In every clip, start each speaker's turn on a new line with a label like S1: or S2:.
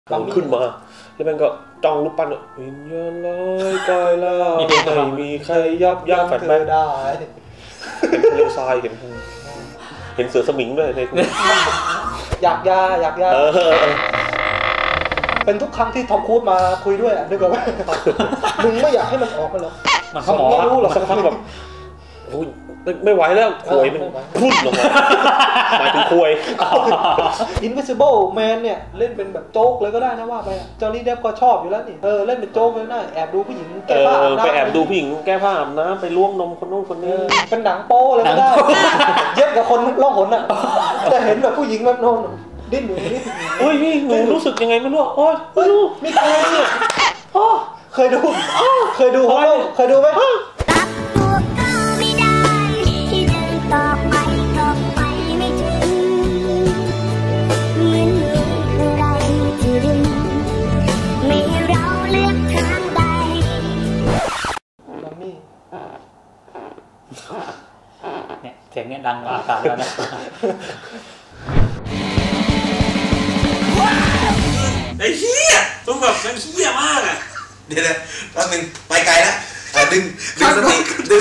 S1: เราขึ้นมาแล้วมันก็จ้องรูปปั้นวิญญาณร้ายกายล่าไม่มีใครยับยั้งแฝงไม่ได้เห็นทะเลทรายเห็นเสือสมิงด้วยใน
S2: อยากยาเป็นทุกครั้งที่ทอมครูซมาคุยด้วยนึกว่ามึงไม่อยากให้มันออกมาหรอ
S1: มันเขาหมอสักพักแบบไม่ไหวแล้วควยมันพุ่งลงมาหมายถึงควย
S2: Invisible Man เนี่ยเล่นเป็นแบบโจ๊กเลยก็ได้นะว่าไปจอห์นนี่เดฟก็ชอบอยู่แล้วนี่เล่นเป็นโจ๊กเลยนะแอบดูผู้หญิงแก้ผ้าอาบน้ำไป
S1: แอบดูผู้หญิงแก้ผ้าอาบน้ำไปล้วงนมคนนู้นคนนี้
S2: เป็นหนังโป๊เลยก็ได้เย็บกับคนล่องหนอ่ะจะเห็นแบบผู้หญิงแบบโน่นดิ้นอยู่นี่
S1: เฮ้ยนี่หนูรู้สึกยังไงไม่รู้โอ๊ยไม่รู้
S2: มีใครเนี่ยเคยดูไหม
S3: เนี่ยเสียงเนี่ยดังอากาศแล้วนะ
S4: ไอ้เหี้ยต้องแบบมันเหี้ยมากอ่ะเดี๋ยวแป๊บนึงไปไกลแล้วดึงสติดี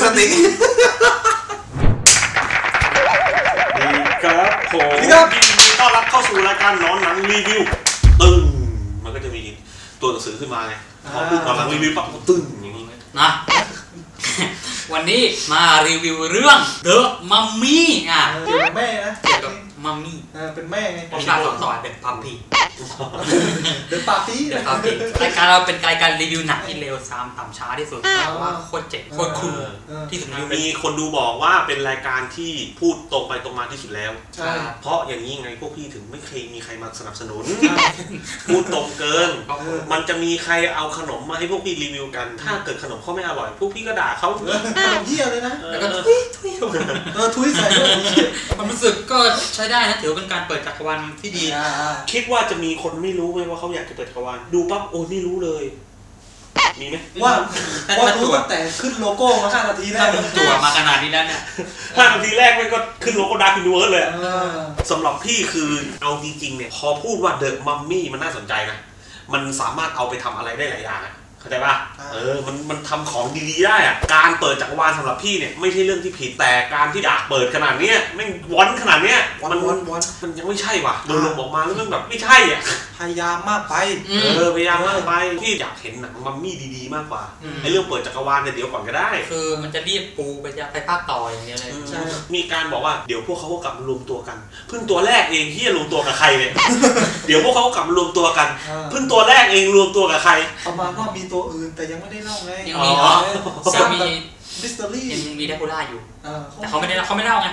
S4: ครับผมยินดีต้อนรับเข้าสู่รายการนอนหนังรีวิวตึ้งมันก็จะมีตัวหนังสือขึ้นมาไงพอพูดนอนหนังรีวิวปั๊บตึ้งอย่างนี้
S3: นะวันนี้มารีวิวเรื่อง The Mummy
S2: เกี่ยวกับแม่นะ
S3: เกี่ยวกับมัมมี่
S2: เป็นแม่ไง
S3: วิชาต่อ The Puppy
S2: The Puppy
S3: รายการเราเป็นรายการรีวิวหนังที่เร็วซ้ำต่ำช้าที่สุดว่าโคตรเจ๋งโคตรคูลที่สุด
S4: มีคนดูบอกว่าเป็นรายการที่พูดตรงไปตรงมาที่สุดแล้ว
S2: ใช่
S4: เพราะอย่างนี้ไงพวกพี่ถึงไม่เคยมีใครมาสนับสนุนพูดตรงเกินมันจะมีใครเอาขนมมาให้พวกพี่รีวิวกันถ้าเกิดขนมเขาไม่อร่อยพวกพี่ก็ด่าเขา
S2: เหี้ยเลยนะ
S3: แล้วก็
S2: ทุยใส่ด้วย
S3: ความรู้สึกก็ใช้ได้นะถือเป็นการเปิดจักรวาลที่ดี
S4: คิดว่าจะมีคนไม่รู้ไหมว่าเขาอยากจะเปิดจักรวาลดูปั๊บโอ้ไม่รู้เลยมีไหม
S2: ว่ารู้ตั้งแต่ขึ้นโลโก้มา5 นาทีแรก
S3: จั่วมาขนาดนี้แล้วเนี่ย
S4: 5 นาทีแรกมันก็ขึ้นโลโก้ดาร์คยูนิเวิร์สเลยสำหรับพี่คือเอาจริงๆเนี่ยพอพูดว่าเดอะมัมมี่มันน่าสนใจนะมันสามารถเอาไปทำอะไรได้หลายอย่างเข้าใจป่ะมันทำของดีๆได้อะการเปิดจักรวาลสำหรับพี่เนี่ยไม่ใช่เรื่องที่ผิดแต่การที่อยากเปิดขนาดนี้ไม่วอนขนาดเนี้ยมันยังไม่ใช่ว่ะโดนลงออกมาแล้วมันแบบไม่ใช่อ่ะ
S2: พยายามมากไป
S4: พยายามมากไปพี่อยากเห็นหนังมัมมี่ดีๆมากกว่าไอ้เรื่องเปิดจักรวาลเนี่ยเดี๋ยวก่อนก็ได้
S3: คือมันจะรีบปูไปภาคต่ออย่างเงี้ยเลย
S4: มีการบอกว่าเดี๋ยวพวกเขาก็กลับมารวมตัวกันเพิ่งตัวแรกเองที่จะรวมตัวกับใครเนี่ยเดี๋ยวพวกเขาก็กลับมารวมตัวกันเพิ่งตัวแรกเองรวมตัวกับใคร
S2: ประมาณว่ามีตัวอื่นแต่ยังไม่ได้เล่าไง
S3: ยังมี
S2: มิสเตอรี่
S3: ยังมีแดคูล่าอยู่แต่เขาไม่เล่าไง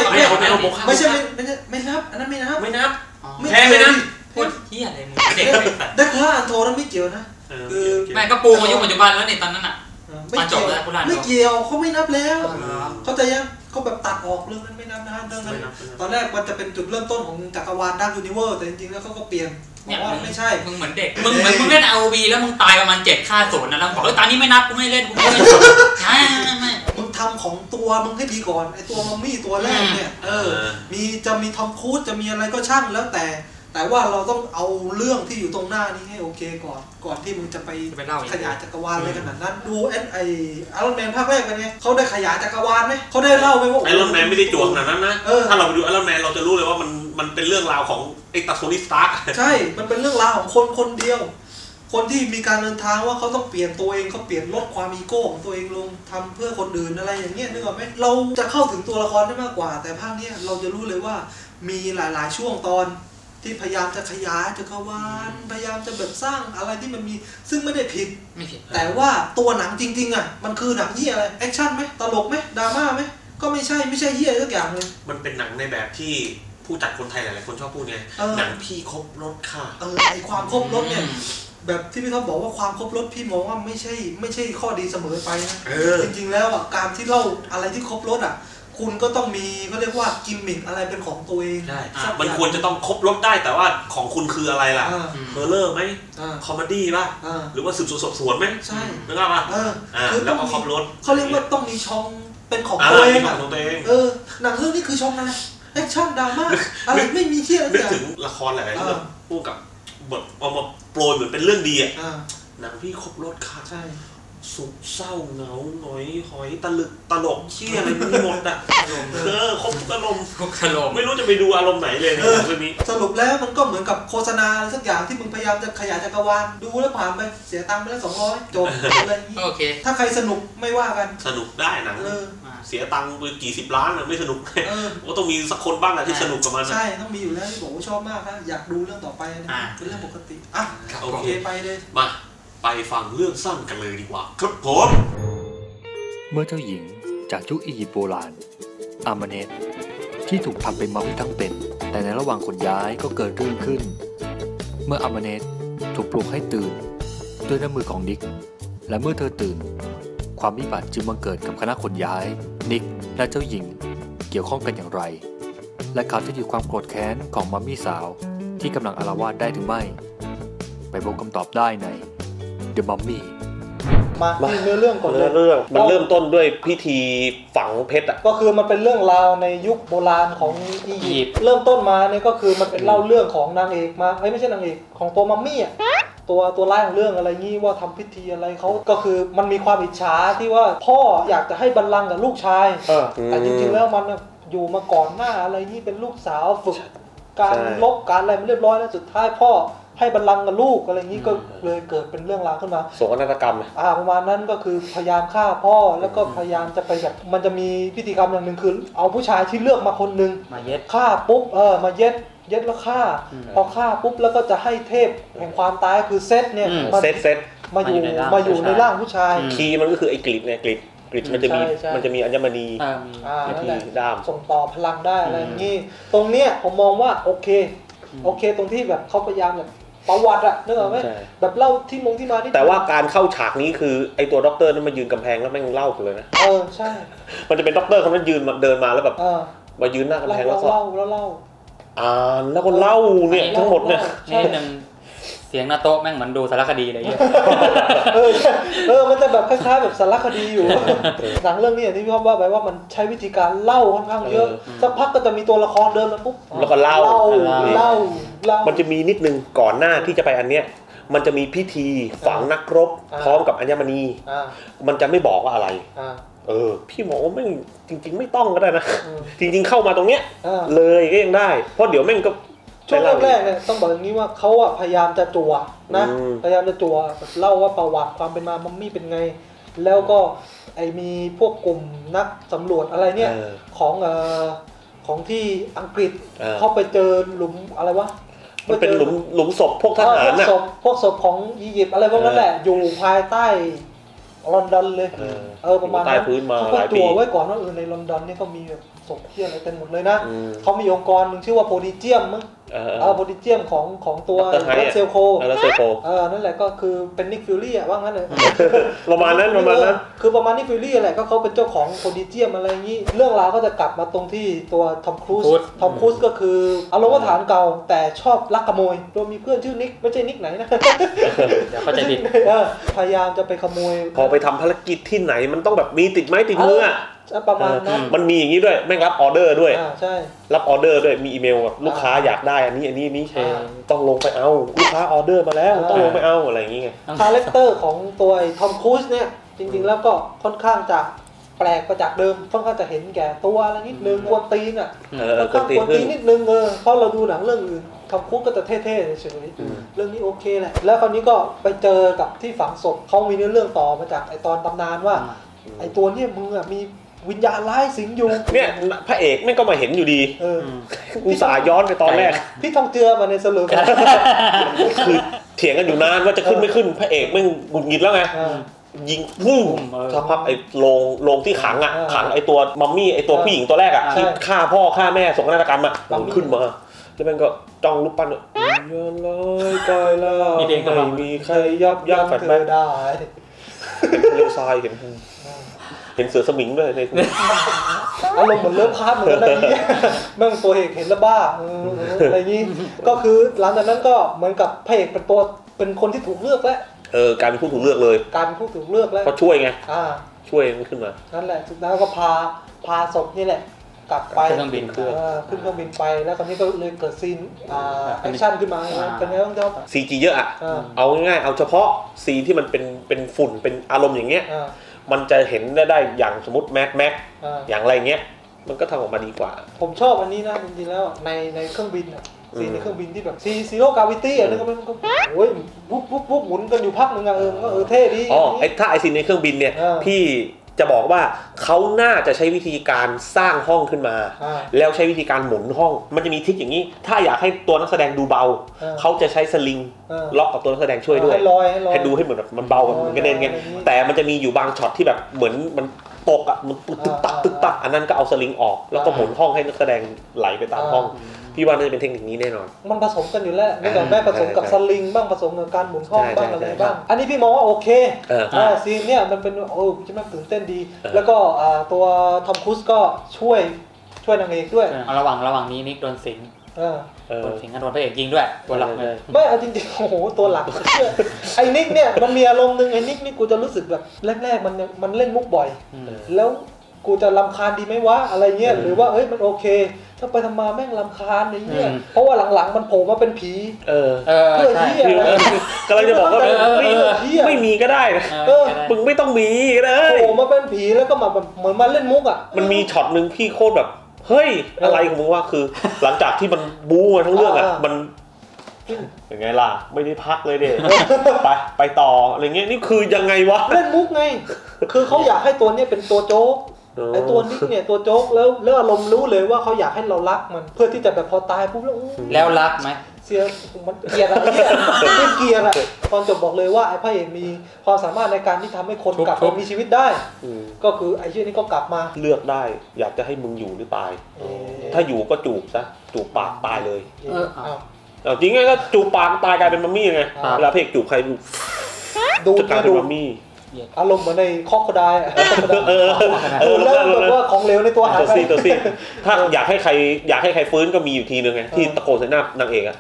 S2: ไม่นับอันนั้นไม่นับ
S4: แพ้ไม่นับ
S3: พูดเหี้ยอะไรมึงเด็ก
S2: แดคูล่าอันโทนั้นไม่เกี่ยวนะ
S3: แม่ก็ปูมายุคปัจจุบันแล้วเนี่ยตอนนั้นอ่ะ
S2: ไม่เกี่ยวเขาไม่นับแล้วเขาจะยังเขาแบบตัดออกเรื่องนั้นไม่นับนะเรื่องนั้นตอนแรกมันจะเป็นจุดเริ่มต้นของจักรวาลดาร์คยูนิเวิร์สแต่จริงๆแล้วเขาก็เปลี่ยนว่าไม่ใช่
S3: มึงเหมือนเด็กมึงเล่น ROV แล้วมึงตายประมาณ7 ค่าศูนย์นะแล้วบอกตอนนี้ไม่นับกูไม่เล่นไม่
S2: มึงทำของตัวมึงให้ดีก่อนไอตัวมัมมี่ตัวแรกเนี่ยจะมีทอมครูซจะมีอะไรก็ช่างแล้วแต่ว่าเราต้องเอาเรื่องที่อยู่ตรงหน้านี้ให้โอเคก่อนที่มึงจะไปขยายจักรวาลอะไรขนาดนั้นดูไอรอนแมนภาคแรกเป็นไงเขาได้ขยายจักรวาลไหมเขาได้เล่าไหมว่า
S4: ไอรอนแมนไม่ได้จวกขนาดนั้นนะถ้าเราไปดูไอรอนแมนเราจะรู้เลยว่ามันเป็นเรื่องราวของไอ้โทนี่สตาร์ค
S2: ใช่มันเป็นเรื่องราวของคนเดียวคนที่มีการเดินทางว่าเขาต้องเปลี่ยนตัวเองเขาเปลี่ยนลดความอีโก้ของตัวเองลงทำเพื่อคนอื่นอะไรอย่างเงี้ยนึกออกไหมเราจะเข้าถึงตัวละครได้มากกว่าแต่ภาคนี้เราจะรู้เลยว่ามีหลายๆช่วงตอนที่พยายามจะขยายจักรวาลพยายามจะแบบสร้างอะไรที่มันมีซึ่งไม่ได้ผิดแต่ว่าตัวหนังจริงๆอ่ะมันคือหนังเหี้ยอะไรแอคชั่นไหมตลกไหมดราม่าไหมก็ไม่ใช่เหี้ยทุกอย่างเลย
S4: มันเป็นหนังในแบบที่ผู้จัดคนไทยหลายๆคนชอบพูดไงหนังพี่ครบรสค่ะ
S2: ไอความครบรสเนี่ยแบบที่พี่ท็อปบอกว่าความครบรสพี่มองว่าไม่ใช่ข้อดีเสมอไปนะจริงๆแล้วอ่ะการที่เล่าอะไรที่ครบรสอ่ะคุณก็ต้องมีเขาเรียกว่ากิมมิคอะไรเป็นของตัวเอง
S4: ใช่มันควรจะต้องครบรสได้แต่ว่าของคุณคืออะไรล่ะเฮอร์เรอร์ไหมคอมเมดี้ป่ะหรือว่าสืบสวนสอบสวนไหม
S2: ใช่
S4: นึกออกป่ะแล้วก็ครบรส
S2: เขาเรียกว่าต้องมีช่องเป็นของตัวเองหนังเรื่องนี้คือช่องอะไรแอคชั่นดราม่าอะไรไม่มีเที่ยง
S4: นึกถึงละครหลายๆเรื่องพูดกับแบบเอามาโปรยเหมือนเป็นเรื่องดีอ่ะ
S2: อ่า
S4: หนังพี่ครบรสค่ะ
S2: ใช่
S4: สุขเศร้าเหงาหงอยหอยตะลึกตลกเชี่ยอะไรมีหมดอ่ะครบทุกอารมณ์
S3: ทุกอารมณ์
S4: ไม่รู้จะไปดูอารมณ์ไหนเลยในเรื่องนี้
S2: สรุปแล้วมันก็เหมือนกับโฆษณาอะไรสักอย่างที่มึงพยายามจะขยายจักรวาลดูแล้วผ่านไปเสียตังค์ไปแล้ว200จบอะไรอย่างนี้
S3: โอเค
S2: ถ้าใครสนุกไม่ว่ากัน
S4: สนุกได้หนัง เสียตังค์ไปกี่สิบล้านอะไม่สนุกก็ต้องมีสักคนบ้างแหละที่สนุกกับมัน
S2: ใช่ต้องมีอยู่แล้วที่บอกว่าชอบมากนะอยากดูเรื่องต่อไปนะเป็นเรื่องปกติอ่ะโอเคไปเลย
S4: มาไปฟังเรื่องสั้นกันเลยดีกว่าครับผม
S5: เมื่อเจ้าหญิงจากยุคอียิปต์โบราณอามาเนตที่ถูกทำเป็นมัมมี่ทั้งเป็นแต่ในระหว่างขนย้ายก็เกิดเรื่องขึ้นเมื่ออามาเนตถูกปลุกให้ตื่นด้วยน้ำมือของนิกและเมื่อเธอตื่นความวิบัติจึงบังเกิดกับคณะขนย้ายนิกและเจ้าหญิงเกี่ยวข้องกันอย่างไรและเขาจะหยุดความโกรธแค้นของมัมมี่สาวที่กำลังอาละวาดได้หรือไม่ไปพบคำตอบได้ใน The Mummy
S2: มาเนื้อเรื่องก่อนเลย
S1: เรื่องมันเริ่มต้นด้วยพิธีฝังเพชรอ่ะ
S2: ก็คือมันเป็นเรื่องราวในยุคโบราณของอียิปต์เริ่มต้นมาเนี่ยก็คือมันเป็นเล่าเรื่องของนางเอกมาไม่ใช่นางเอกของตัวมัมมี่อ่ะตัวร้ายของเรื่องอะไรงี้ว่าทำพิธีอะไรเขาก็คือมันมีความอิจฉาที่ว่าพ่ออยากจะให้บัลลังก์กับลูกชายแต่จริงๆแล้วมันอยู่มาก่อนหน้าอะไรนี่เป็นลูกสาวฝึกการลบการอะไรมันเรียบร้อยแล้วสุดท้ายพ่อให้บัลลังก์กับลูกอะไรงี้ก็เลยเกิดเป็นเรื่องราวขึ้นมา
S1: โศกนาฏกรรม
S2: ประมาณนั้นก็คือพยายามฆ่าพ่อแล้วก็พยายามจะไปแบบมันจะมีพิธีกรรมอย่างหนึ่งคือเอาผู้ชายที่เลือกมาคนนึง
S3: มาเย็ด
S2: ฆ่าปุ๊บมาเย็ดแล้วฆ่าพอฆ่าปุ๊บแล้วก็จะให้เทพแห่งความตายคือเซตเนี่ย
S1: เซต
S2: มาอยู่ในร่างผู้ชาย
S1: คีย์มันก็คือไอ้กริดเนี่ยกริดมันจะมีอัญมณี
S2: ที่
S1: ด้าม
S2: ส่งต่อพลังได้อะไรอย่างนี้ตรงเนี้ยผมมองว่าโอเคตรงที่แบบเขาพยายามแบบประวัติอะนึกออกไหมแบบเล่าที่มาที่
S1: แต่ว่าการเข้าฉากนี้คือไอตัวด็อกเตอร์นั้นมายืนกำแพงแล้วแม่งเล่าเลยนะ
S2: ใช่
S1: มันจะเป็นด็อกเตอร์คนนั้นยืนเดินมาแล้วแบบมายืนหน้ากำแพงแล้วก็
S2: เล่า
S1: แล้วก็เล่าเนี่ยทั้งหมดเนี่ย
S3: นี่นึงเสียงนาโต๊ะแม่งเหมือนดูสารคดีอะไรอย่างเงี้ย
S2: มันจะแบบคล้ายๆแบบสารคดีอยู่หนังเรื่องนี้อย่างที่พี่ว่าไปว่ามันใช้วิธีการเล่าค่อนข้างเยอะสักพักก็จะมีตัวละครเดินมาปุ๊บ
S1: แล้วก็เล่ามันจะมีนิดนึงก่อนหน้าที่จะไปอันเนี้ยมันจะมีพิธีฝังนักรบพร้อมกับอัญมณีมันจะไม่บอกว่าอะไรพี่มองว่าแม่งจริงๆไม่ต้องก็ได้นะจริงๆเข้ามาตรงเนี้ยเลยก็ยังได้เพราะเดี๋ยวแม่งก็
S2: ช่วงแรกเนี่ยต้องบอกอย่างนี้ว่าเขาพยายามจะจั่วนะพยายามจะจั่วเล่าว่าประวัติความเป็นมามัมมี่เป็นไงแล้วก็มีพวกกลุ่มนักสำรวจอะไรเนี่ยของที่อังกฤษเขาไปเจอหลุมอะไรวะ
S1: มันเป็นหลุมศพพวกทหารน่ะ
S2: พวกศพของอียิปต์อะไรพวกนั้นแหละอยู่ภายใต้ลอนดอนเลยประมาณนั้นเขาก็จั่วไว้ก่อนว่าในลอนดอนนี่ก็มีศพเหี้ยอะไรเต็มหมดเลยนะเขามีองค์กรนึงชื่อว่าโพดิเจียมมั้งโพดิเจียมของตัวเรดเซลโคนั่นแหละก็คือเป็นนิกฟิลลี่ว่างั้นเลย
S1: ประมาณนั้น
S2: คือประมาณนิกฟิลลี่แหละก็เขาเป็นเจ้าของโพดิเจียมอะไรอย่างนี้เรื่องราวก็จะกลับมาตรงที่ตัวทอมครูซก็คืออารมณ์ฐานเก่าแต่ชอบลักขโมยโดยมีเพื่อนชื่อนิกไม่ใช่นิกไหนนะ
S3: เดี๋ยวเข้าใจผิด
S2: พยายามจะไปขโมย
S1: พอไปทำภารกิจที่ไหนมันต้องแบบมีติดไม้ติดมือ
S2: ประมาณนั้น
S1: มันมีอย่างนี้ด้วยแม่งรับออเดอร์ด้วย
S2: ใช่
S1: รับออเดอร์ด้วยมีอีเมลแบบลูกค้าอยากได้อันนี้ต้องลงไปเอาลูกค้าออเดอร์มาแล้วต้องลงไปเอาอะไรอย่างเงี้ย
S2: คาแรคเตอร์ของตัวทอมครูซเนี่ยจริงๆแล้วก็ค่อนข้างจะแปลกไปจากเดิมค่อนข้างจะเห็นแก่ตัวอะไรนิดนึงกวนตีนค่อนข้างกวนตีนนิดนึงเพราะเราดูหนังเรื่องอื่นทอมครูซก็จะเท่ๆเฉยๆเรื่องนี้โอเคแหละแล้วคราวนี้ก็ไปเจอกับที่ฝังศพเขามีเรื่องต่อมาจากตอนตำนานว่าตัวนี้มึงมีวิญญาณร้ายสิงอยู่
S1: เนี่ยพระเอกไม่ก็มาเห็นอยู่ดีอุตส่าห์ย้อนไปตอนแรก
S2: พี่ทองเจือมาในสรุป
S1: คือเถียงกันอยู่นานว่าจะขึ้นไม่ขึ้นพระเอกแม่งหงุดหงิดแล้วไงยิงพุ่งสักพักโรงที่ขังไอ้ตัวมัมมี่ไอ้ตัวผู้หญิงตัวแรกที่ฆ่าพ่อฆ่าแม่ส่งนาฏกรรมขึ้นมาแล้วมันก็จ้องรูปปั้นย้อนลอยกายล่าไม่มีใครยับยั้งแฝงไม่ได้เลี้ยวซ้ายเห็นเสือสมิงด้วยใน
S2: อารมณ์เหมือนเลิฟพาร์ทเหมือนอะไรนี้แม่งตัวเอกเห็นแล้วบ้าอะไรนี้ก็คือหลังจากนั้นก็เหมือนกับพระเอกเป็นคนที่ถูกเลือกแล้ว
S1: การเป็นผู้ถูกเลือกเลย
S2: การเป็นผู้ถูกเลือกแล้ว
S1: เขาช่วยไงช่วยมันขึ้นมา
S2: นั่นแหละสุดท้ายก็พาศพนี่แหละกลับไป
S3: ขึ้นเครื่องบิน
S2: ขึ้นเครื่องบินไปแล้วคราวนี้ก็เลยเกิดซีนแอคชั่นขึ้นมาเป็นไงบ้างจ๊อบ
S1: CG เยอะอ่ะเอาง่ายๆเอาเฉพาะซีนที่มันเป็นฝุ่นเป็นอารมณ์อย่างเงี้ยมันจะเห็นได้อย่างสมมติแม็กอย่างอะไรเงี้ยมันก็ทำออกมาดีกว่า
S2: ผมชอบอันนี้นะจริงๆแล้วในเครื่องบินอ่ะซีนในเครื่องบินที่แบบซีโร่กราวิตี้อ่ะนึกว่ามันก็โอ้ยปุ๊บหมุนกันอยู่พักนึงอ่ะมันก็เท่ดี
S1: ถ้าไอซีนในเครื่องบินเนี่ยพี่จะบอกว่าเขาน่าจะใช้วิธีการสร้างห้องขึ้นมาแล้วใช้วิธีการหมุนห้องมันจะมีทริคอย่างนี้ถ้าอยากให้ตัวนักแสดงดูเบาเขาจะใช้สลิงล็อกกับตัวนักแสดงช่วยด้วยให้ดูให้เหมือนแบบมันเบามันกระเด็นไงแต่มันจะมีอยู่บางช็อตที่แบบเหมือนมันตกอ่ะมันตึกตักอันนั้นก็เอาสลิงออกแล้วก็หมุนห้องให้นักแสดงไหลไปตามห้องพี่ว่าน่าจะเป็นเทคนิคนี้แน่นอน
S2: มันผสมกันอยู่แล้วไม่ต้องแม่ผสมกับสลิงบ้างผสมกับการหมุนห้องบ้างอะไรบ้างอันนี้พี่มองว่าโอเคซีนเนี่ยมันเป็นใช่ไหมตื่นเต้นดีแล้วก็ตัวทอมครูซก็ช่วยนางเอกด้วย
S3: ระหว่างนี้นิกโดนสิงโดนสิงกันโดนพระเอกยิงด้วยตัวหลักเลย
S2: ไม่เอาจริงๆโอ้โหตัวหลักไอ้นิกเนี่ยมันมีอารมณ์นึงไอ้นิกนี่กูจะรู้สึกแบบแรกๆมันเล่นมุกบ่อยแล้วกูจะรำคาญดีไหมวะอะไรเงี้ยหรือว่ามันโอเคถ้าไปทำมาแม่งรำคาญอะไรเงี้ยเพราะว่าหลังๆมันโผล่มาเป็นผีเพื่อที่อะไร
S1: กำลังจะบอกว่าไม่มีก็ได้นะมึงไม่ต้องมีก็ได้
S2: โผล่มาเป็นผีแล้วก็มาแบบเหมือนมาเล่นมุกอ่ะ
S1: มันมีช็อตนึงพี่โคตรแบบเฮ้ยอะไรของมึงวะคือหลังจากที่มันบู๊มาทั้งเรื่องอ่ะมันยังไงล่ะไม่ได้พักเลยเด็ไปต่ออะไรเงี้ยนี่คือยังไงวะ
S2: เล่นมุกไงคือเขาอยากให้ตัวนี้เป็นตัวโจ๊กไอตัวนี้เนี่ยตัวโจ๊กแล้วอารมณ์รู้เลยว่าเขาอยากให้เรารักมันเพื่อที่จะแบบพอตายปุ๊บ
S3: แล้วรักไหม
S2: เสียมันเกลียดอะไรเนี่ยไม่เกลียดอะตอนจบบอกเลยว่าไอ้พระเอกมีความสามารถในการที่ทำให้คนกลับมามีชีวิตได้ก็คือไอ้เชี่ยนี้ก็กลับมา
S1: เลือกได้อยากจะให้มึงอยู่หรือตายถ้าอยู่ก็จูบซะจูบปากตายเลยจริงไงก็จูบปากตายกลายเป็นมัมมี่ไงเวลาพระเอกจูบใคร
S2: ดู
S1: กลายเป็นมัมมี่
S2: อารมณ์เหมือนในคอกโคไดแล้วแบบว่าของเหลวในตัวหายไป
S1: ตัวซีถ้าอยากให้ใครฟื้นก็มีอยู่ทีนึงไงที่ตะโกนใส่หน้านางเอกอะ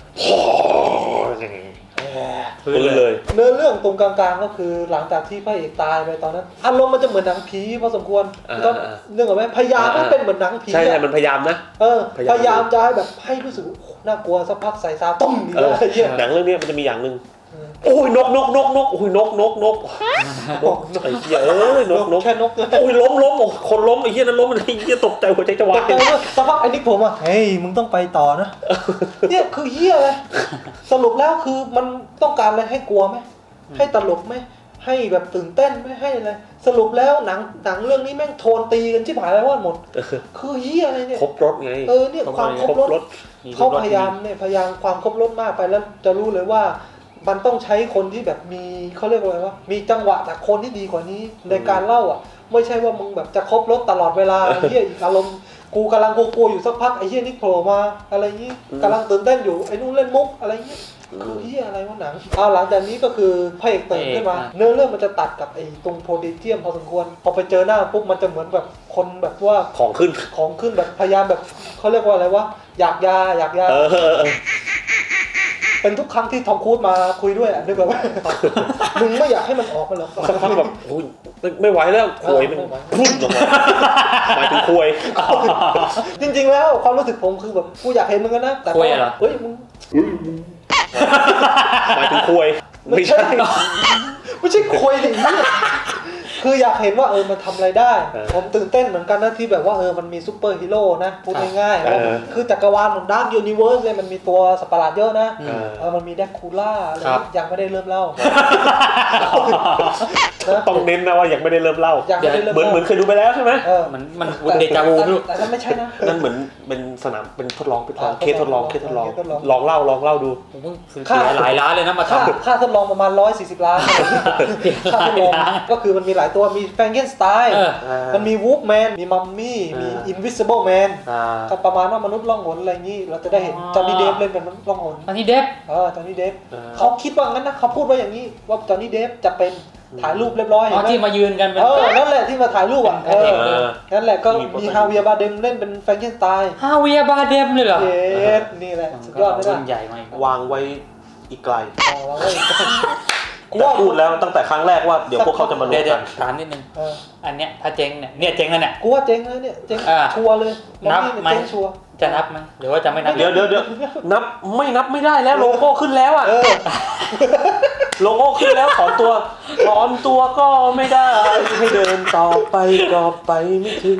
S1: ฟื้นเลย
S2: เนื้อเรื่องตรงกลางๆก็คือหลังจากที่พระเอกตายไปตอนนั้นอารมณ์มันจะเหมือนหนังผีพอสมควรต้องเรื่องอะไรพยายามให้เป็นเหมือนหนังผี
S1: ใช่มันพยายามนะ
S2: พยายามจะให้แบบให้รู้สึกน่ากลัวสักพักใส่ซาต้มนี่
S1: หนังเรื่องนี้มันจะมีอย่างนึงโอ้ยนกโอ้ยนกไอ้เหี้ยนก
S2: แค่นก
S1: โอ้ยล้มคนล้มไอ้เหี้ยนั้นล้มไอ้เหี้ยตกใจหัวใจจะวาย
S2: สักพักไอ้นิกผมอ่ะเฮ้ยมึงต้องไปต่อนะเนี่ยคือเหี้ยเลยสรุปแล้วคือมันต้องการอะไรให้กลัวไหมให้ตลกไหมให้แบบตื่นเต้นไม่ให้อะไรสรุปแล้วหนังเรื่องนี้แม่งโทนตีกันชิบหายแล้วหมดคือเหี้ยอะไรเนี่ย
S1: ครบรถไง
S2: เนี่ยความครบรถเขาพยายามความครบรถมากไปแล้วจะรู้เลยว่ามันต้องใช้คนที่แบบมีเขาเรียกว่าอะไรวะมีจังหวะจากคนที่ดีกว่านี้ในการเล่าอ่ะไม่ใช่ว่ามึงแบบจะครบรถตลอดเวลาไอ้เหี้ยอีกอารมณ์กูกำลังกลัวอยู่สักพักไอ้เหี้ยนี่โผล่มาอะไรงี้กำลังตื่นเต้นอยู่ไอ้นู่นเล่นมุกอะไรเงี้ยคือเหี้ยอะไรวะหนังหลังจากนี้ก็คือพระเอกตื่นขึ้นมาเนื้อเรื่องมันจะตัดกับไอ้ตรงโพดิเจียมพอสมควรพอไปเจอหน้าปุ๊บมันจะเหมือนแบบคนแบบว่า
S1: ของขึ้
S2: นแบบพยายามแบบเขาเรียกว่าอะไรวะอยากยาเป็นทุกครั้งที่ทอมครูซมาคุยด้วยนึกแบบว่ามึงไม่อยากให้มันออกมาหรอก
S1: สักพักแบบโอ้ยไม่ไหวแล้วควยมันพุ่งออกมาหมายถึงควย
S2: จริงๆแล้วความรู้สึกผมคือแบบกูอยากเห็นมึงกันนะแต่เฮ้ยมึง
S1: หมายถึงควย
S2: ไม่ใช่ควยดิคืออยากเห็นว่ามันทำอะไรได้ผมตื่นเต้นเหมือนกันนะที่แบบว่ามันมีซูเปอร์ฮีโร่นะพูดง่ายๆคือจักรวาลของดาร์กยูนิเวิร์สเลยมันมีตัวสัตว์ประหลาดเยอะนะมันมีแดกคูล่าอะไรยังไม่ได้เริ่มเล่า
S1: ต้องเน้นนะว่ายังไม่ได้เริ่มเล่าเหมือนเคยดูไปแล้วใช่ไหม
S3: มันเดจาวู
S2: แต่นั่นไม่ใช่นะ
S1: นั่นเหมือนเป็นสนามเป็นทดลองเคสทดลองลองเล่าดู
S3: ค่าหลายล้านเลยนะมา
S2: ค่าทดลองประมาณ140 ล้านค่าทดลองก็คือมันมีหลายตัวมีแฟรงเกนสไตน์มันมีวูฟแมนมีมัมมี่มีอินวิซิเบิลแมนก็ประมาณว่ามนุษย์ล่องหนอะไรงี้เราจะได้เห็นจอห์นนี่เดฟเล่นเป็นมนุษย์ล่องหน
S3: จอห์นนี่เดฟ
S2: จอห์นนี่เดฟเขาคิดว่างั้นนะเขาพูดว่าอย่างนี้ว่าจอห์นนี่เดฟจะเป็นถ่ายรูปเรียบร้อย
S3: ที่มายืนกัน
S2: นั่นแหละที่มาถ่ายรูปนั่นแหละก็มีฮาเวียร์บาเดมเล่นเป็นแฟรงเกนสไตน์
S3: ฮาเวียร์บาเดมเลยเหรอ
S2: นี่แหละสุดยอดเลยนะ
S3: ใหญ่มาก
S1: วางไว้อีกไกลแต่พูดแล้วตั้งแต่ครั้งแรกว่าเดี๋ยวพวกเขาจะมารวมกัน
S3: ถามนิดนึงอันเนี้ยถ้าเจ๊งเนี่ยเจ๊งแล้วเนี่ย
S2: กูว่าเจ๊งแล้วเนี่ยเจ๊งชัวร์เลย
S3: นับไหมจะนับไหมหรือว่าจะไม่นับ
S1: เดี๋ยวนับไม่ได้แล้วโลโก้ขึ้นแล้วอ่ะโลโก้ขึ้นแล้วถอนตัวก็ไม่ได้ให้เดินต่อไปก็ไปไม่ถึง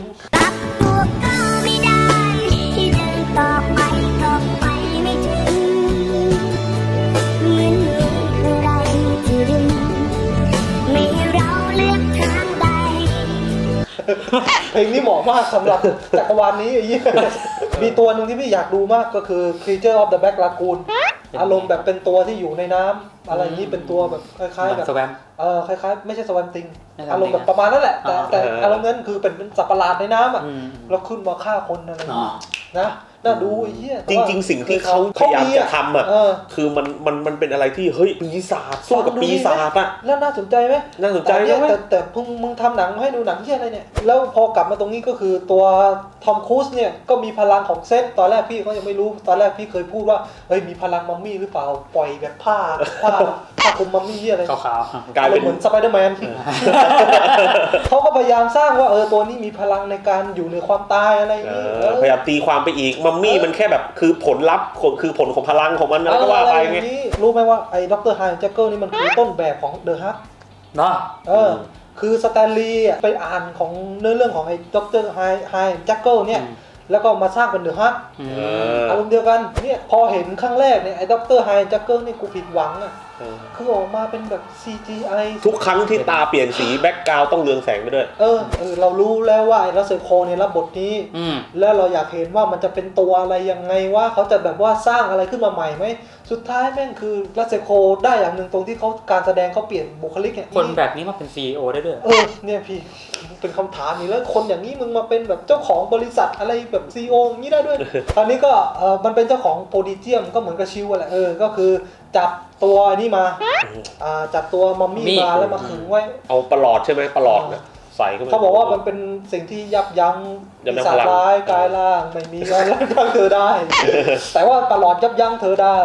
S2: เพลงนี้เหมาะมากสำหรับจักรวาลนี้มีตัวหนึ่งที่พี่อยากดูมากก็คือ Creature of the Black Lagoon อารมณ์แบบเป็นตัวที่อยู่ในน้ำอะไรนี้เป็นตัวแบบคล้ายๆแบบคล้ายๆไม่ใช่สแวมติงอารมณ์แบบประมาณนั้นแหละแต่อารมณ์นั้นคือเป็นสัตว์ประหลาดในน้ำอ่ะแล้วขึ้นมาฆ่าคนอะไรนะน่าดูไอ้เหี้ย
S1: จริงๆสิ่งที่เขาพยายามจะทำอ่ะคือมันเป็นอะไรที่เฮ้ยปีศาจสู้กับปีศาจอ่ะ
S2: แล้วน่าสนใจไหม
S1: น่าสนใจ
S2: แต่มึงทำหนังให้ดูหนังเหี้ยอะไรเนี่ยแล้วพอกลับมาตรงนี้ก็คือตัวทอมครูซเนี่ยก็มีพลังของเซตตอนแรกพี่ก็ยังไม่รู้ตอนแรกพี่เคยพูดว่าเฮ้ยมีพลังมัมมี่หรือเปล่าปล่อยแบบผ้าคลุมมัมมี่อะไร
S3: ขาว
S2: ๆกลายเป็นเหมือนสไปเดอร์แมนเขาก็พยายามสร้างว่าตัวนี้มีพลังในการอยู่ในความตายอะไรอย่างนี้
S1: พยายามตีความไปอีกมัมมี่มันแค่แบบคือผลลัพธ์คือผลของพลังของมันแล้วก็ว่าไปไง
S2: รู้ไหมว่าไอ้ดร.ไฮแจ็คเกิลนี่มันคือต้นแบบของเดอะฮัก
S3: เนาะ
S2: คือสแตนลีย์ไปอ่านของเรื่องของไอ้ดร.ไฮแจ็คเกิลเนี่ยแล้วก็มาสร้างเป็นเดอะฮักอารมณ์เดียวกันเนี่ยพอเห็นครั้งแรกเนี่ยไอ้ดร.ไฮแจ็คเกิลนี่กูผิดหวังอ่ะคือออกมาเป็นแบบ CGI
S1: ทุกครั้งที่ตาเปลี่ยนสีแบ็คกราวด์ต้องเรืองแสงไปด้วย
S2: เรารู้แล้วว่าไอ้รัสเซลโคเนี่ยรับบทนี้แล้วเราอยากเห็นว่ามันจะเป็นตัวอะไรยังไงว่าเขาจะแบบว่าสร้างอะไรขึ้นมาใหม่ไหมสุดท้ายแม่งคือรัสเซลโคได้อย่างหนึ่งตรงที่เขาการแสดงเขาเปลี่ยนบุคลิกเนี่ย
S3: คนแบบนี้มาเป็น CEO ได้ด้วย
S2: เนี่ยพี่เป็นคำถามนี่แล้วคนอย่างนี้มึงมาเป็นแบบเจ้าของบริษัทอะไรแบบ CEO อย่างนี้ได้ด้วยตอนนี้ก็มันเป็นเจ้าของโพดิเจียมก็เหมือนกับชิวแหละก็คือจับตัวนี่มาจับตัวมัมมี่มาแล้วมาขึงไว้
S1: เอาประหลอดใช่ไหมประหลอดใส่
S2: เขาบอกว่ามันเป็นสิ่งที่ยับยั้งปีศาจร้ายกายล่างไม่มีการยับยั้งเธอได้แต่ว่าประหลอดยับยั้งเธอได้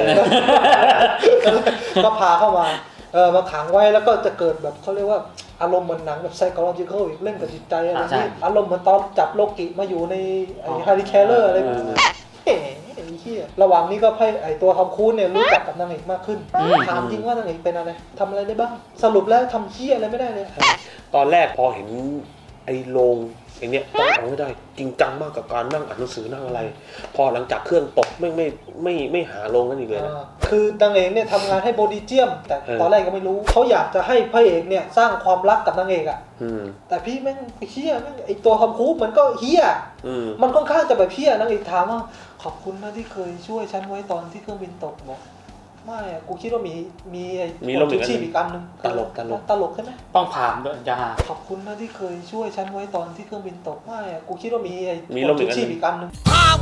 S2: ก็พาเข้ามามาขังไว้แล้วก็จะเกิดแบบเขาเรียกว่าอารมณ์เหมือนหนังแบบ psychological อีกเล่นกับจิตใจอะไรนี่อารมณ์เหมือนตอนจับโลกิมาอยู่ในฮาริแคลเลอร์อะไรแบบนี้ระหว่างนี้ก็ให้ไอตัวทอมครูซเนี่ยรู้จักกับนางเอกมากขึ้นถามจริงว่านางเอกเป็นอะไรทำอะไรได้บ้างสรุปแล้วทำเหี้ยอะไรไม่ได้เลย
S1: ตอนแรกพอเห็นไอโรงไอเนี้ยต้องเอาไม่ได้จริงจังมากกับการนั่งอ่านหนังสือนั่งอะไรพอหลังจากเครื่องตกไม่หาโรงนั่นอีกเลยนะ
S2: คือนางเอกเนี่ยทำงานให้โบดิเจียมแต่ตอนแรกก็ไม่รู้เขาอยากจะให้พระเอกเนี่ยสร้างความรักกับนางเอกอ่ะแต่พี่แม่งเหี้ยแม่งไอตัวทอมครูซมันก็เหี้ยมันค่อนข้างจะแบบเหี้ยนางเอกถามว่าขอบคุณนะที่เคยช่วยฉันไว้ตอนที่เครื่องบินตกบอกไม่กูคิดว่ามีชูชีพอีกอันนึงตลกใช่ไหม
S3: ต้องผ่านด้วยจะหา
S2: ขอบคุณนะที่เคยช่วยฉันไว้ตอนที่เครื่องบินตกไม่กูคิดว่ามีชูชีพอีกอันนึง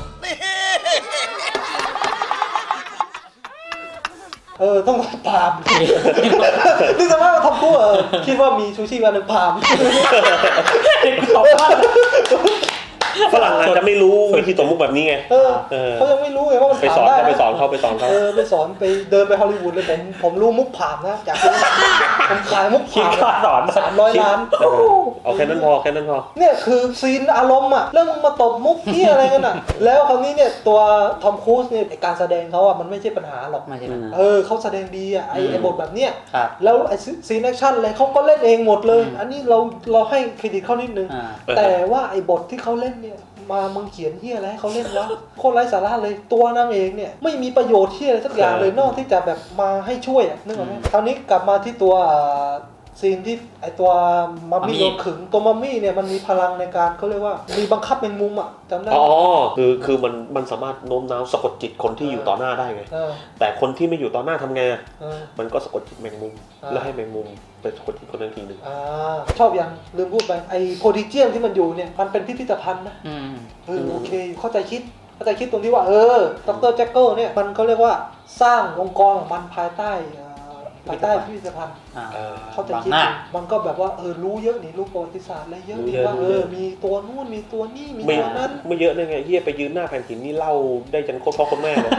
S2: ต้องพามนี่จะว่าทำกูคิดว่ามีชูชีพอันนึงพาม
S1: ตอบว่าฝรั่งอาจจะไม่รู้วิธีตบมุกแบบนี้ไง
S2: เขายังไม่รู้ไงว่ามัน
S1: ไปสอนเขาไปสอนเขาไปสอน
S2: ไปเดินไปฮอลลีวูดเลยผมรู้มุกผ่านนะจากผมขายมุกผ่าน
S1: สอน
S2: 300 ล้าน
S1: เอาแค่นั้นพอ
S2: เนี่ยคือซีนอารมณ์อ่ะเรื่องมาตบมุกที่อะไรกันอ่ะแล้วคราวนี้เนี่ยตัวทอมครูซเนี่ยการแสดงเขาอ่ะมันไม่ใช่ปัญหาหรอกเขาแสดงดีอ่ะไอ้บทแบบเนี้ยแล้วไอ้ซีนแอคชั่นอะไรเขาก็เล่นเองหมดเลยอันนี้เราให้เครดิตเขานิดนึงแต่ว่าไอ้บทที่เขาเล่นมึงเขียนเหี้ยอะไรให้เขาเล่นวะโคตรไร้สาระเลยตัวนางเอกเนี่ยไม่มีประโยชน์เหี้ยอะไรสักอย่างเลยนอกที่จะแบบมาให้ช่วยนึกออกไหมคราวนี้กลับมาที่ตัวซีนที่ไอตัวมัมมี่โดนขึงตัวมัมมี่เนี่ยมันมีพลังในการเขาเรียกว่ามีบังคับแมงมุมอ่ะจำได้
S1: คือมันสามารถโน้มน้าวสะกดจิตคนที่อยู่ต่อหน้าได้ไงแต่คนที่ไม่อยู่ต่อหน้าทำไงมันก็สะกดจิตแมงมุมแล้วให้แมงมุมไปสะกดจิตคนนั้นทีนึง
S2: ชอบอย่างลืมพูดไปไอโพดิเจียมที่มันอยู่เนี่ยมันเป็นพิพิธภัณฑ์นะโอเคเข้าใจคิดตรงที่ว่าดร.แจ็คเกิลเนี่ยมันเขาเรียกว่าสร้างองค์กรของมันภายใต้พิพิธภัณฑ์เขาจะคิดมันก็แบบว่ารู้เยอะนี่รู้ประวัติศาสตร์อะไรเยอะนี่ว่ามีตัวนู่นมีตัวนี่มีตัวนั้น
S1: ไม่เยอะเลยไงเฮียไปยืนหน้าแผ่นหินนี่เล่าได้จนโคตรพ่อคนแม่เลย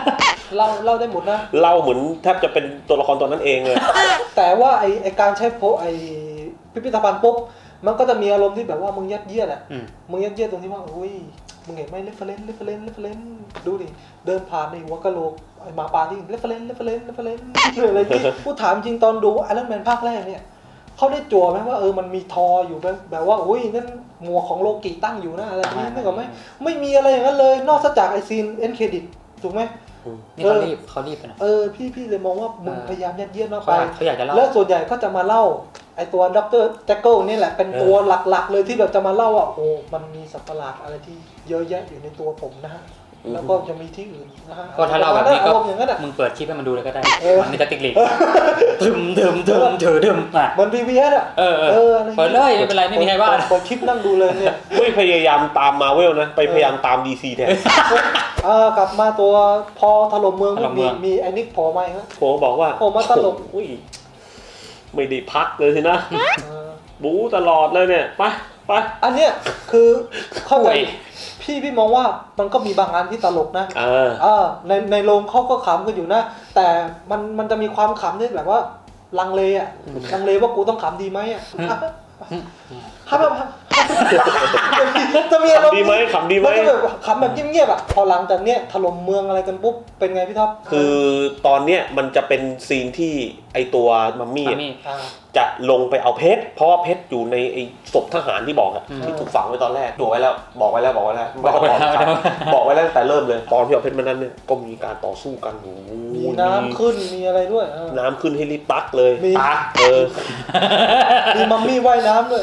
S2: เล่าได้หมดนะ
S1: เล่าเหมือนแทบจะเป็นตัวละครตัวนั้นเองเลย
S2: แต่ว่าไอการใช้ไอพิพิธภัณฑ์ปุ๊บมันก็จะมีอารมณ์ที่แบบว่ามึงยัดเยียดอ่ะมึงยัดเยียดตรงที่ว่าอุ้ยมึงเห็นไหมเรฟเฟรนซ์ดูดิเดินผ่านในหัวกะโหลกไอหมาป่าที่เรฟเฟรนซ์อะไรที่กูถามจริงตอนดูไอรอนแมนภาคแรกเนี่ยเขาได้จั่วไหมว่ามันมีทออยู่แบบว่าอุ้ยนั่นหมวกของโลกิตั้งอยู่นะอะไรนี้นึกออกไหมไม่มีอะไรอย่างนั้นเลยนอกจากไอซีนเอ็นเครดิตถูกไหม
S3: นี่เขารีบไปนะ
S2: พี่เลยมองว่ามึงพยายามยัดเยียดมากไป
S3: เขาอยากจะเล่า
S2: แล้วส่วนใหญ่ก็จะมาเล่าไอตัวด็อกเตอร์แจ็คเกิลนี่แหละเป็นตัวหลักๆเลยที่แบบจะมาเล่าว่าโอ้มันมีสัตว์ประหลาดอะไรที่เยอะแยะอยู่ในตัวผมนะฮะแล้วก็จะมีที่อื่นนะฮะ
S3: ก็ถ้าเล่าแบบนี้ก็มึงเปิดคลิปให้มันดูเลยก็ได้มันมีสติ๊กลิกถึมมันPBSอ่ะ
S2: เ
S3: ปิดเลยไม่เป็นไรไม่มีใครว่า
S2: เปิดคลิปนั่งดูเลยเนี่ย
S1: ไม่พยายามตามมาเวลนะไปพยายามตาม DC แทน
S2: กลับมาตัวพอถล่มเมืองมีไอ้นิกโผล่มาฮะ
S1: โผล่บอกว่า
S2: โผล่มาตลก
S1: ไม่ได้พักเลยสินะบู๊ตลอดเลยเนี่ยไป
S2: อันเนี้ยคือเข้าใจพี่มองว่ามันก็มีบางอันที่ตลกนะในโรงเขาก็ขำกันอยู่นะแต่มันจะมีความขำที่แบบว่าลังเลว่ากูต้องขำดีไหมจะมีอารมณ์
S1: ดีไหมขำดีไหม
S2: ขำแบบเงียบๆพอหลังจากเนี้ยถล่มเมืองอะไรกันปุ๊บเป็นไงพี่ท็อป
S1: คือตอนเนี้ยมันจะเป็นซีนที่ไอตัวมัมมี่จะลงไปเอาเพชรเพราะว่าเพชรอยู่ในไอศพทหารที่บอกอะที่ถูกฝังไว้ตอนแรกบอกไว้แล้วบอกไว้แล้วตั้งแต่เริ่มเลยตอนที่เอาเพชรมานั้นเนี่ยก็มีการต่อสู้กัน
S2: มีน้ำขึ้นมีอะไรด้วย
S1: น้ำขึ้นให้รีบปักเลยปัก
S2: มีมัมมี่ว่ายน้ำด้วย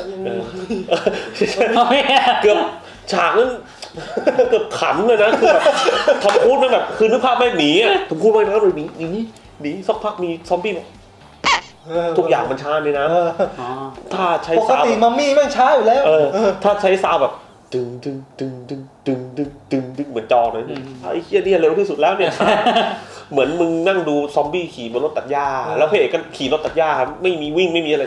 S1: เกือบฉากนั้นเกือบขำเลยนะคือแบบทำพูดมันแบบคือนึกภาพไม่หนีอ่ะทำพูดไม่นะเลยหนีสักพักมีซอมบี้ทุกอย่างมันช้าเลยนะถ้าใช้
S2: ปกติมัมมี่ไม่ช้าอยู่แล้ว
S1: ถ้าใช้ซาวแบบดึงเหมือนจอเลยไอ้เหี้ยเนี่ยเร็วที่สุดแล้วเนี่ยเหมือนมึงนั่งดูซอมบี้ขี่บนรถตัดหญ้าแล้วพระเอกก็ขี่รถตัดหญ้าไม่มีวิ่งไม่มีอะไร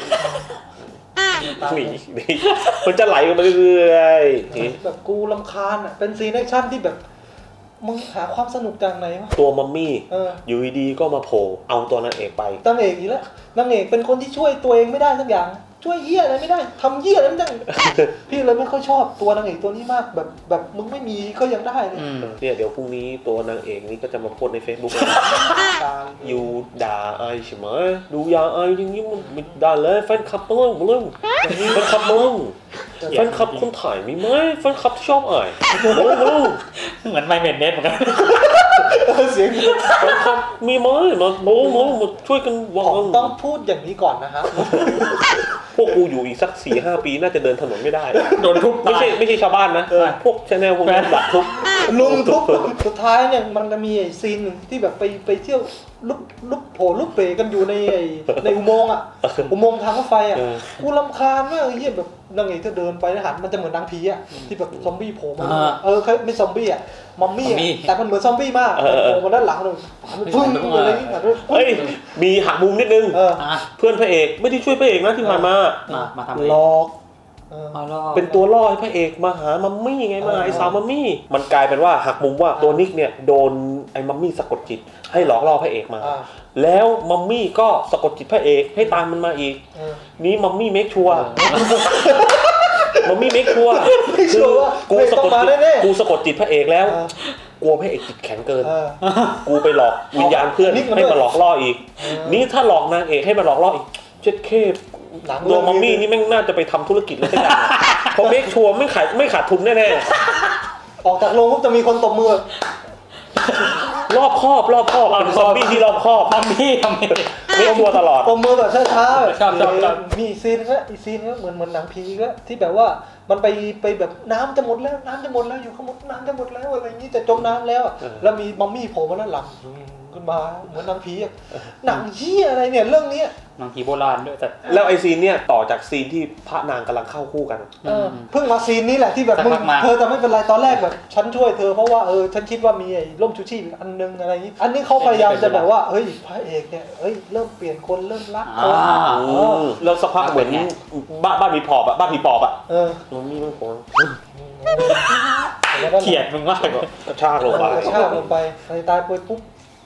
S1: มันจะไหลมาเรื่อย
S2: ๆแบบกูรำคาญอ่ะเป็นซีนแอคชั่นที่แบบมึงหาความสนุกจากไหนวะ
S1: ตัวมัมมี่อยู่ดีๆก็มาโผล่เอาตัวนางเอกไป
S2: นางเอกอีกแล้วนางเอกเป็นคนที่ช่วยตัวเองไม่ได้สักอย่างช่วยเหี้ยอะไรไม่ได้ทำเหี้ยอะไรไม่ได้พี่เลยไม่ค่อยชอบตัวนางเอกตัวนี้มากแบบมึงไม่มีก็ยังได้เลย
S1: เนี่ยเดี๋ยวพรุ่งนี้ตัวนางเอกนี้ก็จะมาโพสใน Facebook อยู่ด่าไอใช่ไหมดูยาไออย่างนี้มันด่าเลยแฟนคลับมึงแฟนคลับมึงแฟนคลับคนถ่ายมีไหมแฟนคลับที่ชอบไอ
S3: เหมือนไมเมนเน็ตเหมือนกัน
S2: เสียง
S1: แฟนคลับมีไหมมามาช่วยกันวาง
S2: ต้องพูดอย่างนี้ก่อนนะฮะ
S1: พวกกูอยู่อีกสัก 4-5 ปีน่าจะเดินถนนไม่ได้โดนทุบไม่ใช่ชาวบ้านนะพวกชาแนลพวกนั้นดักทุบ
S2: ลุมทุบสุดท้ายเนี่ยมันจะมีไอ้ซีนนึงที่แบบไปเที่ยวลุกโผล่ลุกเปรกันอยู่ในอุโมงค์อ่ะอุโมงค์ทางรถไฟอ่ะกูรำคาญมากเหี้ยแบบนางเอกจะเดินไปแล้วหันมันจะเหมือนนางผีอ่ะที่แบบซอมบี้โผล่มาไม่ซอมบี้อ่ะมัมมี่แต่มันเหมือนซอมบี้มากโผล่มาด้านหลังเลยพึ่งอะไรอย่างเงี้ย
S1: เฮ้ยมีหักมุมนิดนึงเพื่อนพระเอกไม่ได้ช่วยพระเอกนะที่ผ่านมา
S3: ทำ
S1: หลอกเป็นตัวล่อให้พระเอกมาหามัมมี่ไงมาไอ้สาวมัมมี่มันกลายเป็นว่าหักมุมว่าตัวนิกเนี่ยโดนไอ้มัมมี่สะกดจิตให้หลอกล่อพระเอกมาแล้วมัมมี่ก็สะกดจิตพระเอกให้ตามมันมาอีกนี้มัมมี่เมคชัวร์มัมมี่เมคชัวร์คือกูสะกดจิตพระเอกแล้วกลัวพระเอกจิตแข็งเกินกูไปหลอกวิญญาณเพื่อนให้มาหลอกล่ออีกนี่ถ้าหลอกนางเอกให้มาหลอกล่ออีกเช็ดเข้ตัวมัมมี่นี่แม่งน่าจะไปทำธุรกิจแล้วใช่ไหมเพราะเมคชัวร์ไม่ขาดทุนแน่
S2: ๆออกจากโรงปุ๊บจะมีคนตบมือ
S1: รอบครอบซอมบี้ที่รอบครอบ
S3: มัมมี่
S1: เมคชัวร์ตลอด
S2: ตบมือแบบช้าๆมีซีนก็เหมือนหนังผีก็ที่แบบว่ามันไปแบบน้ำจะหมดแล้วอยู่ข้างบนน้ำจะหมดแล้วอะไรอย่างนี้จะจมน้ำแล้วแล้วมีมัมมี่โผล่มาด้านหลังขึ้นมาเหมือนหนังผีหนังเหี้ยอะไรเนี่ยเรื่องนี้
S3: หนังผีโบราณด้วยแต่
S1: แล้วไอซีนเนี่ยต่อจากซีนที่พระนางกำลังเข้าคู่กัน
S2: เพิ่งมาซีนนี้แหละที่แบบเธอจะไม่เป็นไรตอนแรกแบบฉันช่วยเธอเพราะว่าฉันคิดว่ามีไอ้ร่มชูชีพอันนึงอะไรอย่างนี้อันนี้เขาพยายามจะแบบว่าเฮ้ยพระเอกเนี่ยเริ่มเปลี่ยนคนเริ่มรักคน
S1: แล้วสักพักเหมือนบ้านผีปอบอ่ะนี่มันโผล่
S3: เขียดมึงว่า
S1: กระชากลงไป
S2: ตายปุ๊บ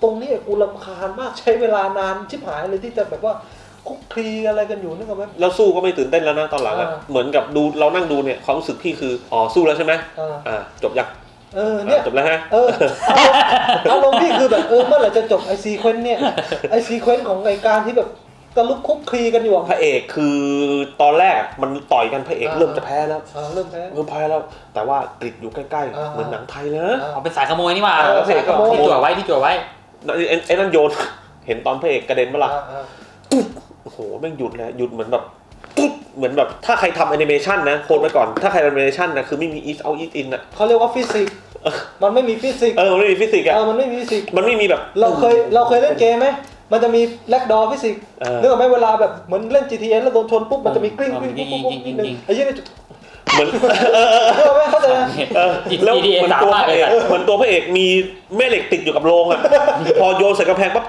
S2: ตรงนี้กูรำคาญมากใช้เวลานานชิบหายเลยที่จะแบบว่าคุกคีอะไรกันอยู่นึกออกไหม
S1: แล้วสู้ก็ไม่ตื่นเต้นแล้วนะตอนหลังอ่ะเหมือนกับดูเรานั่งดูเนี่ยความรู้สึกพี่คืออ๋อสู้แล้วใช่ไหมจบยัง
S2: เนี่ย
S1: จบแล้วฮะ
S2: อารมณ์พี่คือแบบเมื่อไหร่จะจบไอซีเควนต์เนี่ยไอซีเควนต์ของไอการที่แบบตะลุกคุกคีกันอยู่
S1: พระเอกคือตอนแรกมันต่อยกันพระเอกเริ่มจะแพ้แล้ว
S2: เริ่มแพ้
S1: แล้วแต่ว่ากริดอยู่ใกล้ๆเหมือนหนังไทยเลยนะ
S3: เป็นสายขโมยนี่หว่า
S1: สายขโมย
S3: ที่จั่วไว้
S1: ไอ้นั่นโยนเห็นตอนพระเอกกระเด็นมาละโอ้โหแม่งหยุดเลยหยุดเหมือนแบบเหมือนแบบถ้าใครทำแอนิเมชันนะโคนไปก่อนถ้าใครทำแอนิเมชันนะคือไม่มี east out east in อ่ะ
S2: เขาเรียกว่าฟิสิกส์มันไม่มีฟิสิกส์
S1: มันไม่มีฟิสิกส์อ่ะ
S2: มันไม่มีฟิสิกส์
S1: มันไม่มีแบบ
S2: เราเคยเล่นเกมไหมมันจะมีแลกดอฟิสิกส์นึกออกไหมเวลาแบบเหมือนเล่น GTA แล้วโดนชนปุ๊บมันจะมีกริ้งปุ๊บไอ้ยี่นี่
S1: เหมือน
S2: เข้าใจ
S1: แล้วเหมือนตัวพระเอกมีแม่เหล็กติดอยู่กับโรงอ่ะพอโยนใส่กระแพงปั๊บ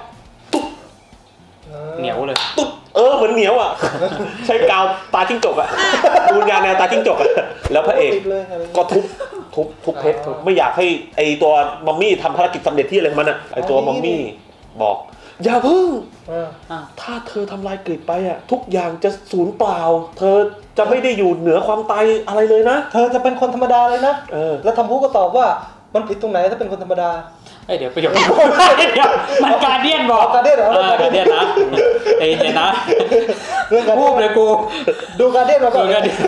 S3: เหนียวเลย
S1: ตุ๊บเหมือนเหนียวอ่ะใช้กาวตาจิ้งจกอ่ะดูยาแนวตาจิ้งจกอ่ะแล้วพระเอกก็ทุบเพชรไม่อยากให้ไอตัวมัมมี่ทำภารกิจสำเร็จที่อะไรมันอ่ะไอตัวมัมมี่บอกอย่าเพิ่งถ้าเธอทำลายกริดไปอ่ะทุกอย่างจะสูญเปล่าเธอจะไม่ได้อยู่เหนือความตายอะไรเลยนะ
S2: เธอจะเป็นคนธรรมดาเลยนะแล้วทำผู้ก็ตอบว่ามันผิดตรงไหนถ้าเป็นคนธรรมดา
S3: เดี๋ยวประโยคมันการเดียนบอก
S2: การเดียนเหรอ
S3: การเดียนนะเย็นนะพูดเลยกู
S2: ดูการเดียนมาก่อน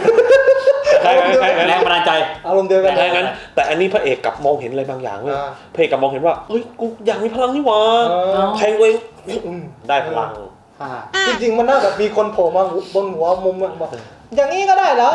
S3: แรงบันดาลใจ
S2: อารมณ์เดียวกัน
S1: งั้นแต่อันนี้พระเอกกลับมองเห็นอะไรบางอย่างเว้ยพระเอกกลับมองเห็นว่าเฮ้ยกูอยากมีพลังนี่หว่าแทงเองได้พลัง
S2: จริงๆมันน่าแบบมีคนโผล่มาบนหัวมุมบอกอย่างนี้ก็ได้เหรอ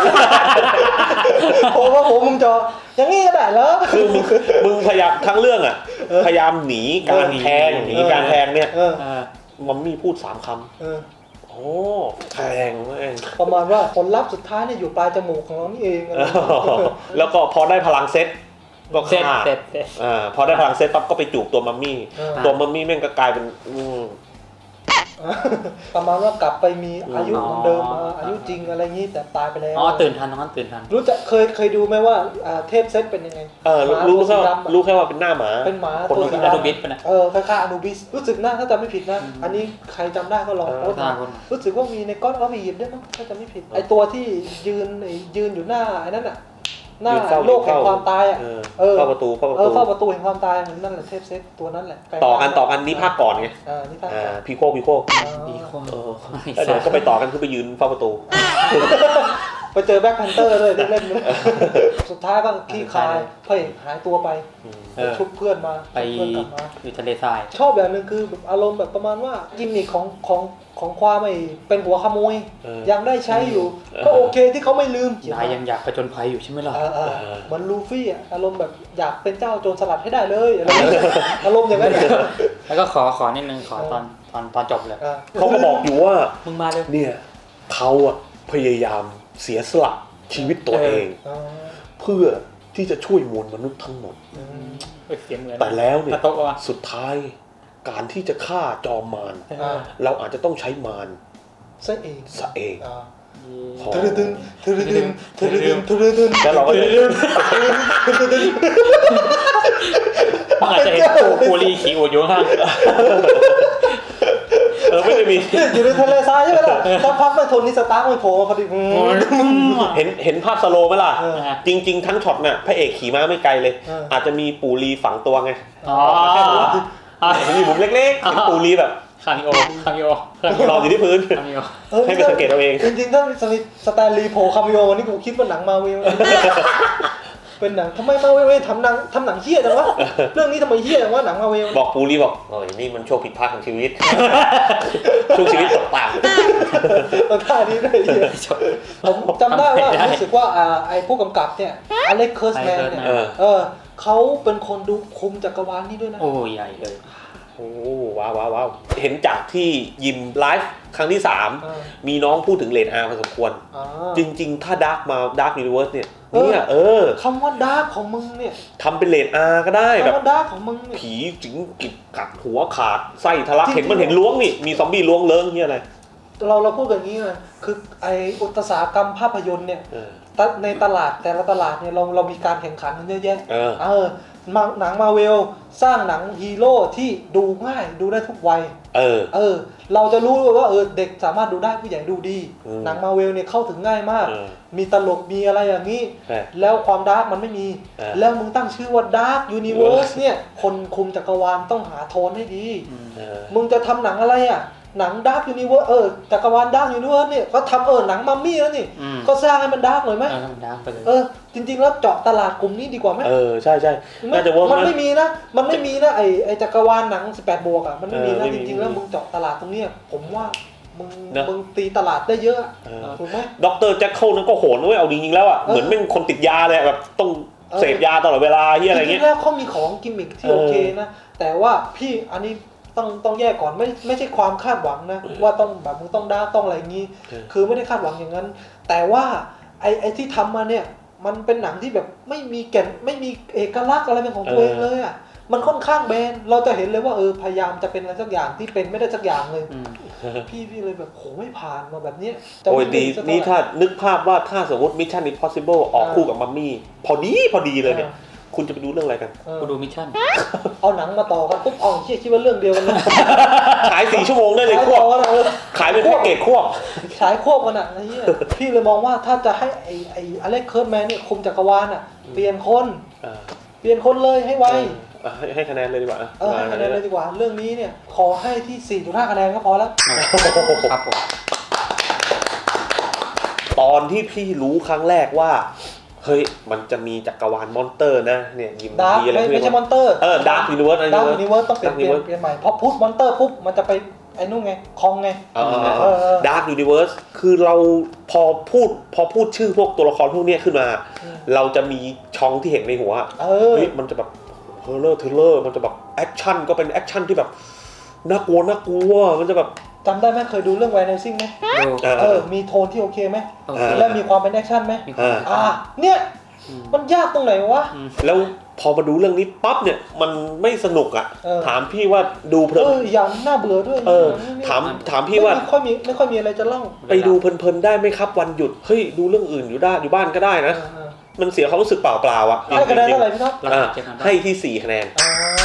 S2: โผล่มาหัวมุมจออย่างนี้ก็ได้เหรอ
S1: คือมึงพยายามทั้งเรื่องอ่ะพยายามหนีการแทงเนี่ยมัมมี่พูด3 คำโอ้แทงเอง
S2: ประมาณว่าผลลัพธ์สุดท้ายเนี่ยอยู่ปลายจมูกของเรานี่เอง
S1: แล้วก็พอได้พลังเซ็ตก็ฆ่าพอได้พลังเซ็ตปั๊บก็ไปจูบตัวมัมมี่แม่งก็กลายเป็น
S2: ประมาณว่ากลับไปมีอายุเหมือนเดิมอายุจริงอะไรงี้แต่ตายไปแล้ว
S3: ตื่นทันตรงนั้นตื่นทัน
S2: รู้จักเคยดูไหมว่าเทพเซตเป็นยังไง
S1: รู้แค่ว่าเป็นหน้าหมา
S2: เป็นหมา
S3: ตัวสีดำอนุบิสนะ
S2: คล้ายๆอนุบิสรู้สึกนะถ้าจำไม่ผิดนะอันนี้ใครจำได้ก็ลองโพสต์รู้สึกว่ามีในก้อนออฟอีฟด้วยมั้งถ้าจำไม่ผิดไอตัวที่ยืนอยู่หน้าไอ้นั่นน่ะหน้าโลกแห่งความตายอ่ะ
S1: เข้าประตู
S2: เข้าประตูแห่งความตายมันนั่นแหละเทพเซตตัวนั้นแหละ
S1: ต่อกันนี่ภาคก่อนไง
S2: นี่ภาค
S1: พีโคแล้วเดี๋ยวก็ไปต่อกันคือไปยืนเฝ้าประตู
S2: ไปเจอแบ็คแพนเตอร์ด้วยเล่นสุดท้ายก็ขี้คายพระเอกหายตัวไปชุบเพื่อนมา
S3: ไปอยู่ทะเลทราย
S2: ชอบอย่างนึงคือแบบอารมณ์แบบประมาณว่ากิมมิคของความไม่เป็นหัวขโมยยังได้ใช้อยู่ก็โอเคที่เขาไม่ลืม
S3: นายยังอยากผจญภัยอยู่ใช่ไหมล่ะ
S2: เหมือนลูฟี่อารมณ์แบบอยากเป็นเจ้าโจรสลัดให้ได้เลยอะไรอารมณ์อย่างนั้น
S3: แล้วก็ขอนิดนึงขอตอนจบเลย
S1: เขาก็บอกอยู่ว่า
S3: มึงมาเลย
S1: เนี่ยเขาอะพยายามเสียสละชีวิตตัวเองเพื่อที่จะช่วยมวลมนุษย์ทั้งหมดแต่แล้วเนี่ยสุดท้ายการที่จะฆ่าจอมมารเราอาจจะต้องใช้มาร
S2: ซะเอง
S1: แล้วเราก็
S3: อาจจะเห็นโคลีขี่อยู่ข้าง
S1: ไม่ได้มี
S2: อยู่ในทะเลทรายใช่ไหมล่ะถ้าพักไม่ทนนี่สตาร์ทไม่โผล่พอดี
S1: เห็นภาพสโลว์ไหมล่ะจริงๆทั้งช็อตน่ะพระเอกขี่ม้าไม่ไกลเลยอาจจะมีปูรีฝังตัวไงมีมุมเล็กๆเห็นปูรีแบบ
S3: คามิโอ
S1: นอนอยู่ที่พื้นให้ไปสังเกตเอาเอง
S2: จริงๆถ้าสแตนลีย์โผล่คามิโอนี่กูคิดว่าหนังมาเวลเป็นหนังทำไมมาเวลทำหนังเหี้ยจังวะเรื่องนี้ทำไมเหี้ยจังวะหนังมาเวล
S1: บอกปูรีบอกโอ้ยนี่มันโชว์ผิดพลาดของชีวิตช่วงชีวิตตกต่
S2: ำท่านี้เลยผมจำได้ว่ารู้สึกว่าไอ้ผู้กำกับเนี่ยอเล็กเคิร์สแมนเนี่ยเขาเป็นคนดูคุมจักรวาลนี้ด้วยนะ
S3: โอ้ใหญ่เลย
S1: โอ้ว้าวเห็นจากที่ยิมไลฟ์ครั้งที่3มีน้องพูดถึงเรทอาร์พอสมควรจริงๆถ้าดาร์กมาดาร์กยูนิเวิร์สเนี่ย
S2: คำว่าดาร์กของมึงเนี่ย
S1: ทำเป็นเรทอาร์ก็ได้แบบ
S2: ดาร์กของมึง
S1: ผีจิงกิดกัดหัวขาดไส้ทะลักเห็นมันเห็นล้วงนี่มีซอมบี้ล้วงเลิ้งเงี้ยอะไร
S2: เราพูดอย่างนี้เลยคือไออุตสาหกรรมภาพยนตร์เนี่ยในตลาดแต่ละตลาดเนี่ยเรามีการแข่งขันกันเยอะแยะหนังมาเวลสร้างหนังฮีโร่ที่ดูง่ายดูได้ทุกวัยเราจะรู้ว่าเด็กสามารถดูได้ผู้ใหญ่ดูดีหนังมาเวลเนี่ยเข้าถึงง่ายมากมีตลกมีอะไรอย่างนี้แล้วความดาร์กมันไม่มีแล้วมึงตั้งชื่อว่าดาร์กยูนิเวิร์สเนี่ยคนคุมจักรวาลต้องหาโทนให้ดีมึงจะทำหนังอะไรอ่ะหนังดาร์กยูนิเวิร์สจักรวาลดาร์กยูนิเวิร์สเนี่ยก็ทำหนังมัมมี่แล้วนี่ก็สร้างให้มันดาร์กหน่อยไหม
S3: ดาร์กไปเลย
S2: จริงๆแล้วเจาะตลาดกลุ่มนี้ดีกว่าไหม
S1: ใช่น่าจะว่า
S2: มันไม่มีนะไอ้จักรวาลหนัง18 บวกอ่ะมันไม่มีนะจริงๆแล้วมึงเจาะตลาดตรงนี้ผมว่ามึงตีตลาดได้เยอะถูกไหม
S1: ด็อกเตอร์แจ็คเคิลนั้นก็โหดด้วยเอาจริงๆแล้วอ่ะเหมือนเป็นคนติดยาเลยแบบต้องเสพยาตลอดเวลาที่อะไรเงี้ย
S2: จริงๆแล้วเขามีของกิมมิคที่โอเคนะแต่ว่าพี่อันนี้ต้องแยกก่อนไม่ใช่ความคาดหวังนะว่าต้องแบบมึงต้องดาร์กต้องอะไรอย่างงี้คือไม่ได้คาดหวังอย่างนั้นแต่ว่าไอ้ที่ทำมาเนี่ยมันเป็นหนังที่แบบไม่มีแก่นไม่มีเอกลักษณ์อะไรเป็นของตัวเองเลยอ่ะมันค่อนข้างแบนเราจะเห็นเลยว่าพยายามจะเป็นอะไรสักอย่างที่เป็นไม่ได้สักอย่างเลยพี่เลยแบบโหไม่ผ่านมาแบบเนี้ย
S1: โอ้ยดีนี่ถ้านึกภาพว่าถ้าสมมติ Mission Impossible ออกคู่กับมัมมี่พอดีเลยเนี่ยคุณจะไปดูเรื่องอะไรกัน
S3: กูดูมิชชั่น
S2: เอาหนังมาต่อกันปุ๊บคิดว่าเรื่องเดียวกันนะ
S1: ขาย4 ชั่วโมงได้เลยควบขายเป็นแพ็กเกจควบ
S2: ขายควบกันอ่ะพี่เลยมองว่าถ้าจะให้ไอ้อเล็กเคิร์ดแมนเนี่ยคุมจักรวาลอ่ะเปลี่ยนคนเลยให้ไว
S1: ให้คะแนนเลยดีกว่า
S2: ให้คะแนนเลยดีกว่าเรื่องนี้เนี่ยขอให้ที่ 4.5 คะแนนก็พอแล้ว
S3: ครับผม
S1: ตอนที่พี่รู้ครั้งแรกว่าเฮ้ยมันจะมีจักรวาลมอนสเตอร์นะเนี่ยยิม
S2: ดีอะไรไม่ใช่มอนสเตอร์
S1: ดาร์กยูนิเวิร์ส
S2: ต้องเปลี่ยนใหม่เพราะพูดมอนสเตอร์ปุ๊บมันจะไปไอ้นู่นไงคองไง
S1: ดาร์กยูนิเวิร์สคือเราพอพูดชื่อพวกตัวละครพวกนี้ขึ้นมาเราจะมีช่องที่เห็นในหัวเฮ้ยมันจะแบบเทเลอร์มันจะแบบแอคชั่นก็เป็นแอคชั่นที่แบบน่ากลัวมันจะแบบ
S2: จำได้ไหมเคยดูเรื่องไวน์ไนซิ่งไหมมีโทนที่โอเคไหมแล้วมีความเป็นแอคชั่นไหมเนี่ยมันยากตรงไหนวะ
S1: แล้วพอมาดูเรื่องนี้ปั๊บเนี่ยมันไม่สนุกอ่ะถามพี่ว่าดูเพลิน
S2: อย่างน่าเบื่อด้วย
S1: ถามพี่ว่า
S2: ไม่ค่อยมีอะไรจะเล่า
S1: ไปดูเพลินได้ไหมครับวันหยุดเฮ้ยดูเรื่องอื่นอยู่บ้านก็ได้นะมันเสียความรู้สึกเปล่าๆอ่ะ
S2: ให้คะแนนเท่าไหร่พี่ท็อป
S1: ให้ที่4 คะแนน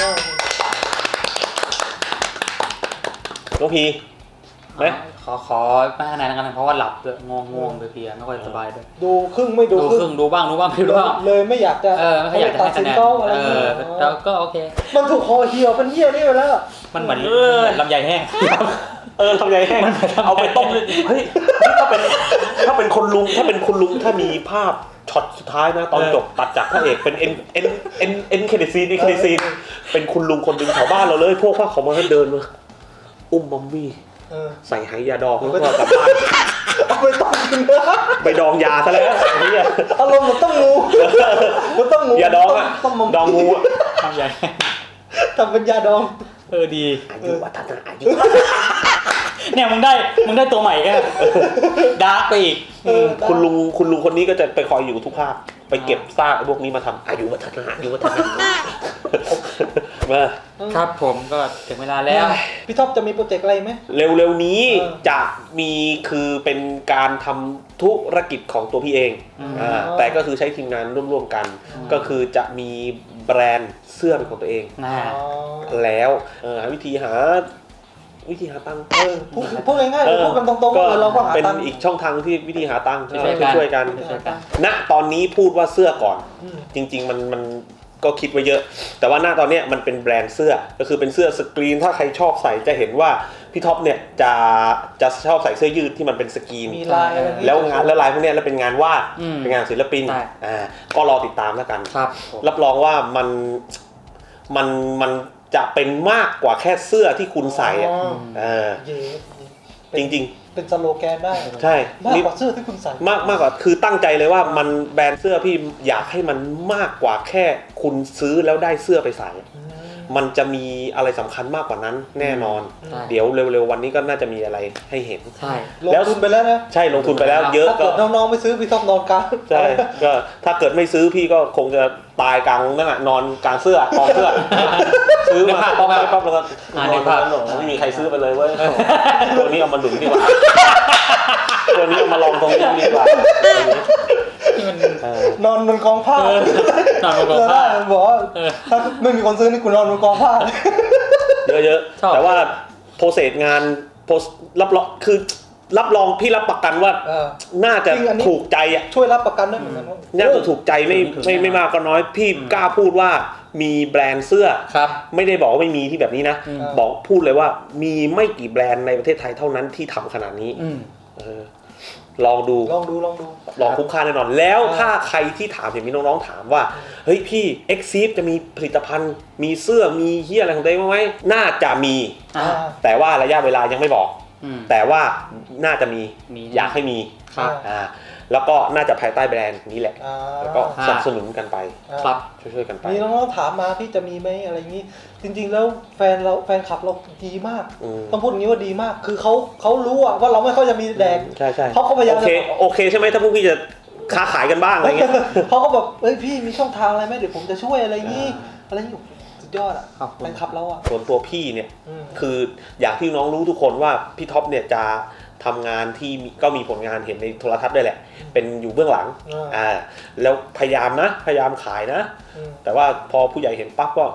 S1: น้องพีไหม
S3: ขอไม่คะแนนกันเพราะว่าหลับเลยง่วงเลยเพียไม่ค่อยสบายด้วย
S2: ดูครึ่งไม่ดู
S3: ครึ่งดูบ้างไม่ดูบ้าง
S2: เลยไม่อยากจะ
S3: ไม่อยากจะให้คะแนนแล้วก็โอเค
S2: มันถูกคอเหี่ยวเป็นเหี้ยนี่ไปแล้ว
S3: มันเหมือนลำไยแห้ง
S1: ลำไยแห้งเอาไปต้มเลยเฮ้ยถ้าเป็นคุณลุงถ้ามีภาพช็อตสุดท้ายนะตอนจบตัดจากพระเอกเป็นเอ็นเครดิตซีนเป็นคุณลุงคนหนึ่งแถวบ้านเราเลยพวกเขามาเดินมาอุ้มมัมมี่ใส่ไหยาดองแล้วก็กลับบ้าน
S2: เอาไปต้มกินนะ
S1: ไปดองยาซะแล้วเนี่ย
S2: อารมณ์มันต้องงู
S1: ยาดองอ่ะดองงู
S3: ทำใหญ่
S2: ทำเป็นยาดอง
S3: ดี
S1: อายุวัฒนะอายุ
S3: เนี่ยมึงได้ตัวใหม่ก็ดาร์กไปอีก
S1: คุณลุงคนนี้ก็จะไปคอยอยู่ทุกภาคไปเก็บซากพวกนี้มาทำอายุวัฒนะมา
S3: ครับผมก็ถึงเวลาแล้ว
S2: พี่ท็อปจะมีโปรเจกต์อะไรไหม
S1: เร็วๆนี้จะมีคือเป็นการทำธุรกิจของตัวพี่เองแต่ก็คือใช้ทีมงานร่วมๆกันก็คือจะมีแบรนด์เสื้อเป็นของตัวเองแล้ววิธีหาตังค์
S2: พูดง่ายๆพูดกันตรงๆเราก็หา
S1: เป็น
S2: ตังค์
S1: อีกช่องทางที่วิธีหาตังค์ช่วยกันณตอนนี้พูดว่าเสื้อก่อนจริงๆมันก็คิดไว้เยอะแต่ว่าหน้าตอนนี้มันเป็นแบรนด์เสื้อก็คือเป็นเสื้อสกรีนถ้าใครชอบใส่จะเห็นว่าพี่ท็อปเนี่ยจะชอบใส่เสื้อยืดที่มันเป็นสกรีนแล้วลายพวกนี้แล้วเป็นงานวาดเป็นงานศิลปินก็รอติดตามแล้วกันรับรองว่ามันจะเป็นมากกว่าแค่เสื้อที่คุณใส่จริงๆ
S2: เป็นสโลแกนได้
S1: ใช่
S2: มากกว่าเสื้อที่คุณใส่
S1: มากกว่าคือตั้งใจเลยว่ามันแบรนด์เสื้อพี่อยากให้มันมากกว่าแค่คุณซื้อแล้วได้เสื้อไปใส่มันจะมีอะไรสำคัญมากกว่านั้นแน่นอนเดี๋ยวเร็วๆวันนี้ก็น่าจะมีอะไรให้เห็น
S3: ใช่
S2: ลงทุนไปแล้วนะ
S1: ใช่ลงทุนไปแล้วเยอะก็
S2: น้องๆไม่ซื้อพี่ท็อปนอนกลาง
S1: ใช่ก็ถ้าเกิดไม่ซื้อพี่ก็คงจะตายกลางนั่นน่ะนอนกลางเสื้อกองเสื้อซื้อมาปั๊บแล้วก็ไม่มีใครซื้อไปเลยเว้ยตัวนี้เอามาหนุนดีกว่าตัวนี้เอามาลองตรงนี้ดีกว่า
S2: นอนบนกองผ้าน
S3: อนบนกองผ้า
S2: บอกว่าถ้าไม่มีคนซื้อนี่กูนอนบนกองผ้า
S1: เยอะๆแต่ว่าโปรเซสงานรับรองคือรับรองพี่รับประกันว่าน่าจะถูกใจอ่ะ
S2: ช่วยรับประกันได้เหมือนกัน
S1: น่าจะถูกใจไม่มากก็น้อยพี่กล้าพูดว่ามีแบรนด์เสื้อไม่ได้บอกว่าไม่มีที่แบบนี้นะบอกพูดเลยว่ามีไม่กี่แบรนด์ในประเทศไทยเท่านั้นที่ทำขนาดนี้ลองดูลองคุ้มค่าแน่นอนแล้วถ้าใครที่ถามเห็นมีน้องๆถามว่าเฮ้ยพี่ Exif จะมีผลิตภัณฑ์มีเสื้อมีเหี้ยอะไรของตัวเองไหมน่าจะมีแต่ว่าระยะเวลายังไม่บอกแต่ว่าน่าจะมีอยากให้มีแล้วก็น่าจะภายใต้แบรนด์นี้แหละแล้วก็สนับสนุนกันไปครับช่วยๆกันไป
S2: มีน้องๆถามมาพี่จะมีไหมอะไรอย่างนี้จริงๆแล้วแฟนคลับเราดีมากต้องพูดอย่างนี้ว่าดีมากคือเขารู้ว่าเราไม่ค่อยจะมีแดก
S1: ใช่
S2: เขาพยายาม
S1: โอเคใช่ไหมถ้าพวกพี่จะค้าขายกันบ้างอะไรเงี้ย
S2: เขาก็แบบเฮ้ยพี่มีช่องทางอะไรไหมเดี๋ยวผมจะช่วยอะไรอย่างนี้อะไรอย่างนี้สุดยอดอ่ะแฟนคลับเราอ่ะ
S1: ส่วนตัวพี่เนี่ยคืออย่างที่น้องรู้ทุกคนว่าพี่ท็อปเนี่ยจะทำงานที่ก็มีผลงานเห็นในโทรทัศน์ด้วยแหละเป็นอยู่เบื้องหลังแล้วพยายามขายนะแต่ว่าพอผู้ใหญ่เห็นปั๊บก็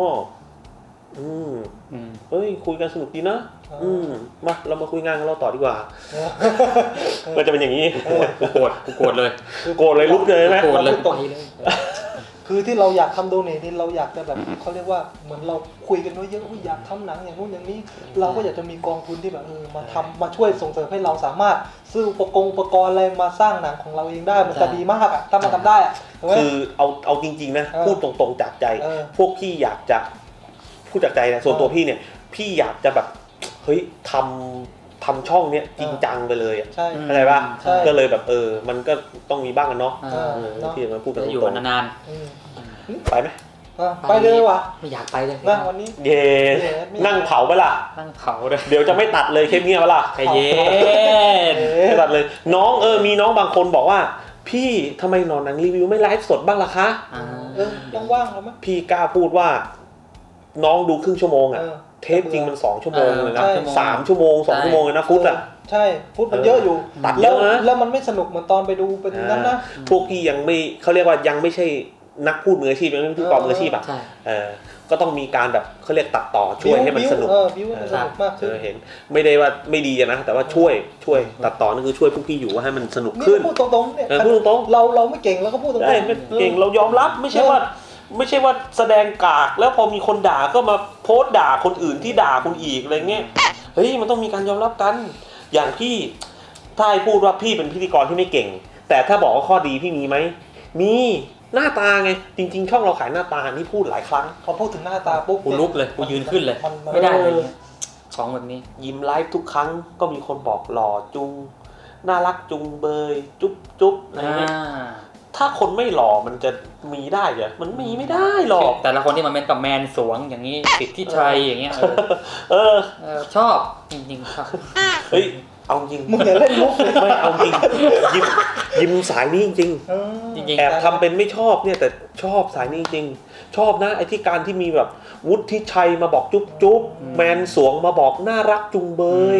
S1: เฮ้ยคุยกันสนุกดีนะมาเรามาคุยงานกันเราต่อดีกว่าก็จะเป็นอย่างนี้
S3: โกรธ
S1: เลยลุกเลยไหม
S3: โกรธเลย
S2: คือที่เราอยากทำโดเนทนี่เราอยากจะแบบเขาเรียกว่าเหมือนเราคุยกันไว้เยอะว่าอยากทำหนังอย่างนู้นอย่างนี้เราก็อยากจะมีกองทุนที่แบบมาช่วยส่งเสริมให้เราสามารถซื้ออุปกรณ์อะไรมาสร้างหนังของเราเองได้มันจะดีมากอ่ะถ้ามันทำได้อ่ะ
S1: คือเอาจริงๆนะพูดตรงๆจากใจพวกพี่อยากจะพูดจากใจนะส่วนตัวพี่เนี่ยพี่อยากจะแบบเฮ้ยทำช่องเนี้ยจริงจังไปเลยอ่ะเข้าใจป่ะก็เลยแบบมันก็ต้องมีบ้างกันเนาะที่มาพูดกันตรงๆ
S3: อยู่นาน
S1: ๆไปไหม
S2: ไปเลยวะ
S3: ไม่อยากไปเลย
S2: นั่งวันนี้
S1: นั่งเผาไปล่ะ
S3: นั่งเผาเลย
S1: เดี๋ยวจะไม่ตัดเลยเข้มเงี้ยไปล่ะ
S3: ใจเย็น
S1: ไม่ตัดเลยน้องมีน้องบางคนบอกว่าพี่ทำไมหนอนหนังรีวิวไม่ไลฟ์สดบ้างล่ะคะ
S2: ว่างๆแล้วมั้ย
S1: พี่กล้าพูดว่าน้องดูครึ่งชั่วโมงอ่ะเทปจริงมัน2ชั่วโมงเลยนะ3ชั่วโมง2ชั่วโมงเลยนะฟุตอ่ะ
S2: ใช่ฟุตมันเยอะอยู่
S1: ตัดเยอะนะ
S2: แล้วมันไม่สนุกเหมือนตอนไปดูเป็นนั้นนะ
S1: พวกพี่ยังไม่เขาเรียกว่ายังไม่ใช่นักพูดมืออาชีพยังไม่ใช่พิธีกรมืออาชีพอ่ะก็ต้องมีการแบบเขาเรียกตัดต่อช่วยให้มันสนุก
S2: สนุกมากขึ้น
S1: เห็นไม่ได้ว่าไม่ดีนะแต่ว่าช่วยตัดต่อนั่นคือช่วยพวกพี่อยู่ว่าให้มันสนุกขึ้น
S2: พูดตรงๆเนี่ย
S1: พูดตรง
S2: ๆเราไม่เก่งเราก็พูดตรงๆ
S1: ไม่เก่งเรายอมรับไม่ใช่ว่าแสดงกากแล้วพอมีคนด่าก็มาโพสต์ด่าคนอื่นที่ด่าคุณอีกอะไรเงี้ยเฮ้ยมันต้องมีการยอมรับกันอย่างพี่ถ้าให้พูดว่าพี่เป็นพิธีกรที่ไม่เก่งแต่ถ้าบอกว่าข้อดีพี่มีไหมมีหน้าตาไงจริงๆช่องเราขายหน้าตานี่พูดหลายครั้ง
S2: พอพูดถึงหน้าตาปุ๊บ
S3: กูลุกเลยกูยืนขึ้นเลยไม่ได้เลยของแบบนี้
S1: ยิ้มไลฟ์ทุกครั้งก็มีคนบอกหล่อจุงน่ารักจุงเบยจุ๊บอะไรเงี้ยถ้าคนไม่หล่อมันจะมีได้เหรอมันมีไม่ได้หรอก
S3: แต่ละคนที่มาเม้นกับแมนสวงอย่างนี้ติดที่ชัยอย่างเงี้ยชอบจริงๆครับ
S1: เฮ้ยเอาจริง
S2: มึงอย่าเล่นมุกเลย
S1: ไม่เอาจริงยิ้มสายนี้จริงแอบทำเป็นไม่ชอบเนี่ยแต่ชอบสายนี้จริงชอบนะไอ้ที่การที่มีแบบวุฒิชัยมาบอกจุ๊บแมนสวงมาบอกน่ารักจุงเบย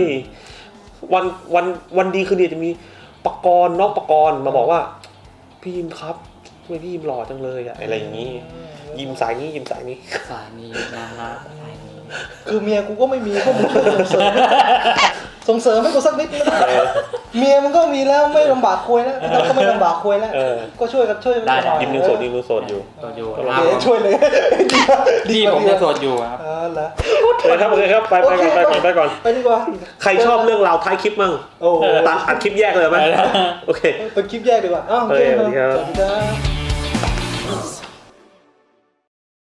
S1: วันดีคืนดีจะมีปกรณ์น้องปกรณ์มาบอกว่าพี่ยิ้มครับทำไมพี่ยิ้มหล่อจังเลยอะไรอย่างนี้ยิ้มสายนี้
S3: สายนี้นะฮะ
S2: คือเมียกูก็ไม่มีก็มึงส่งเสริมให้กูสักนิดนะเมียมันก็มีแล้วไม่ลำบากคุยแล้วเราก็ไม่ลำบากคุยแล้วก็ช่วยกัน
S1: ได้ยิ้มยังโสดอยู่
S2: ช่วยเลย
S3: ดีผมยังโสดอยู่ครับ
S2: เหรอ
S1: ครับไปก่อน
S2: ไปดีกว่า
S1: ใครชอบเรื่องราวท้ายคลิปมั่งตัดอัดคลิปแยกเลยไหมโอเค
S2: เป็นคลิปแยกดีกว่า
S1: โอเคสวัสดีครับ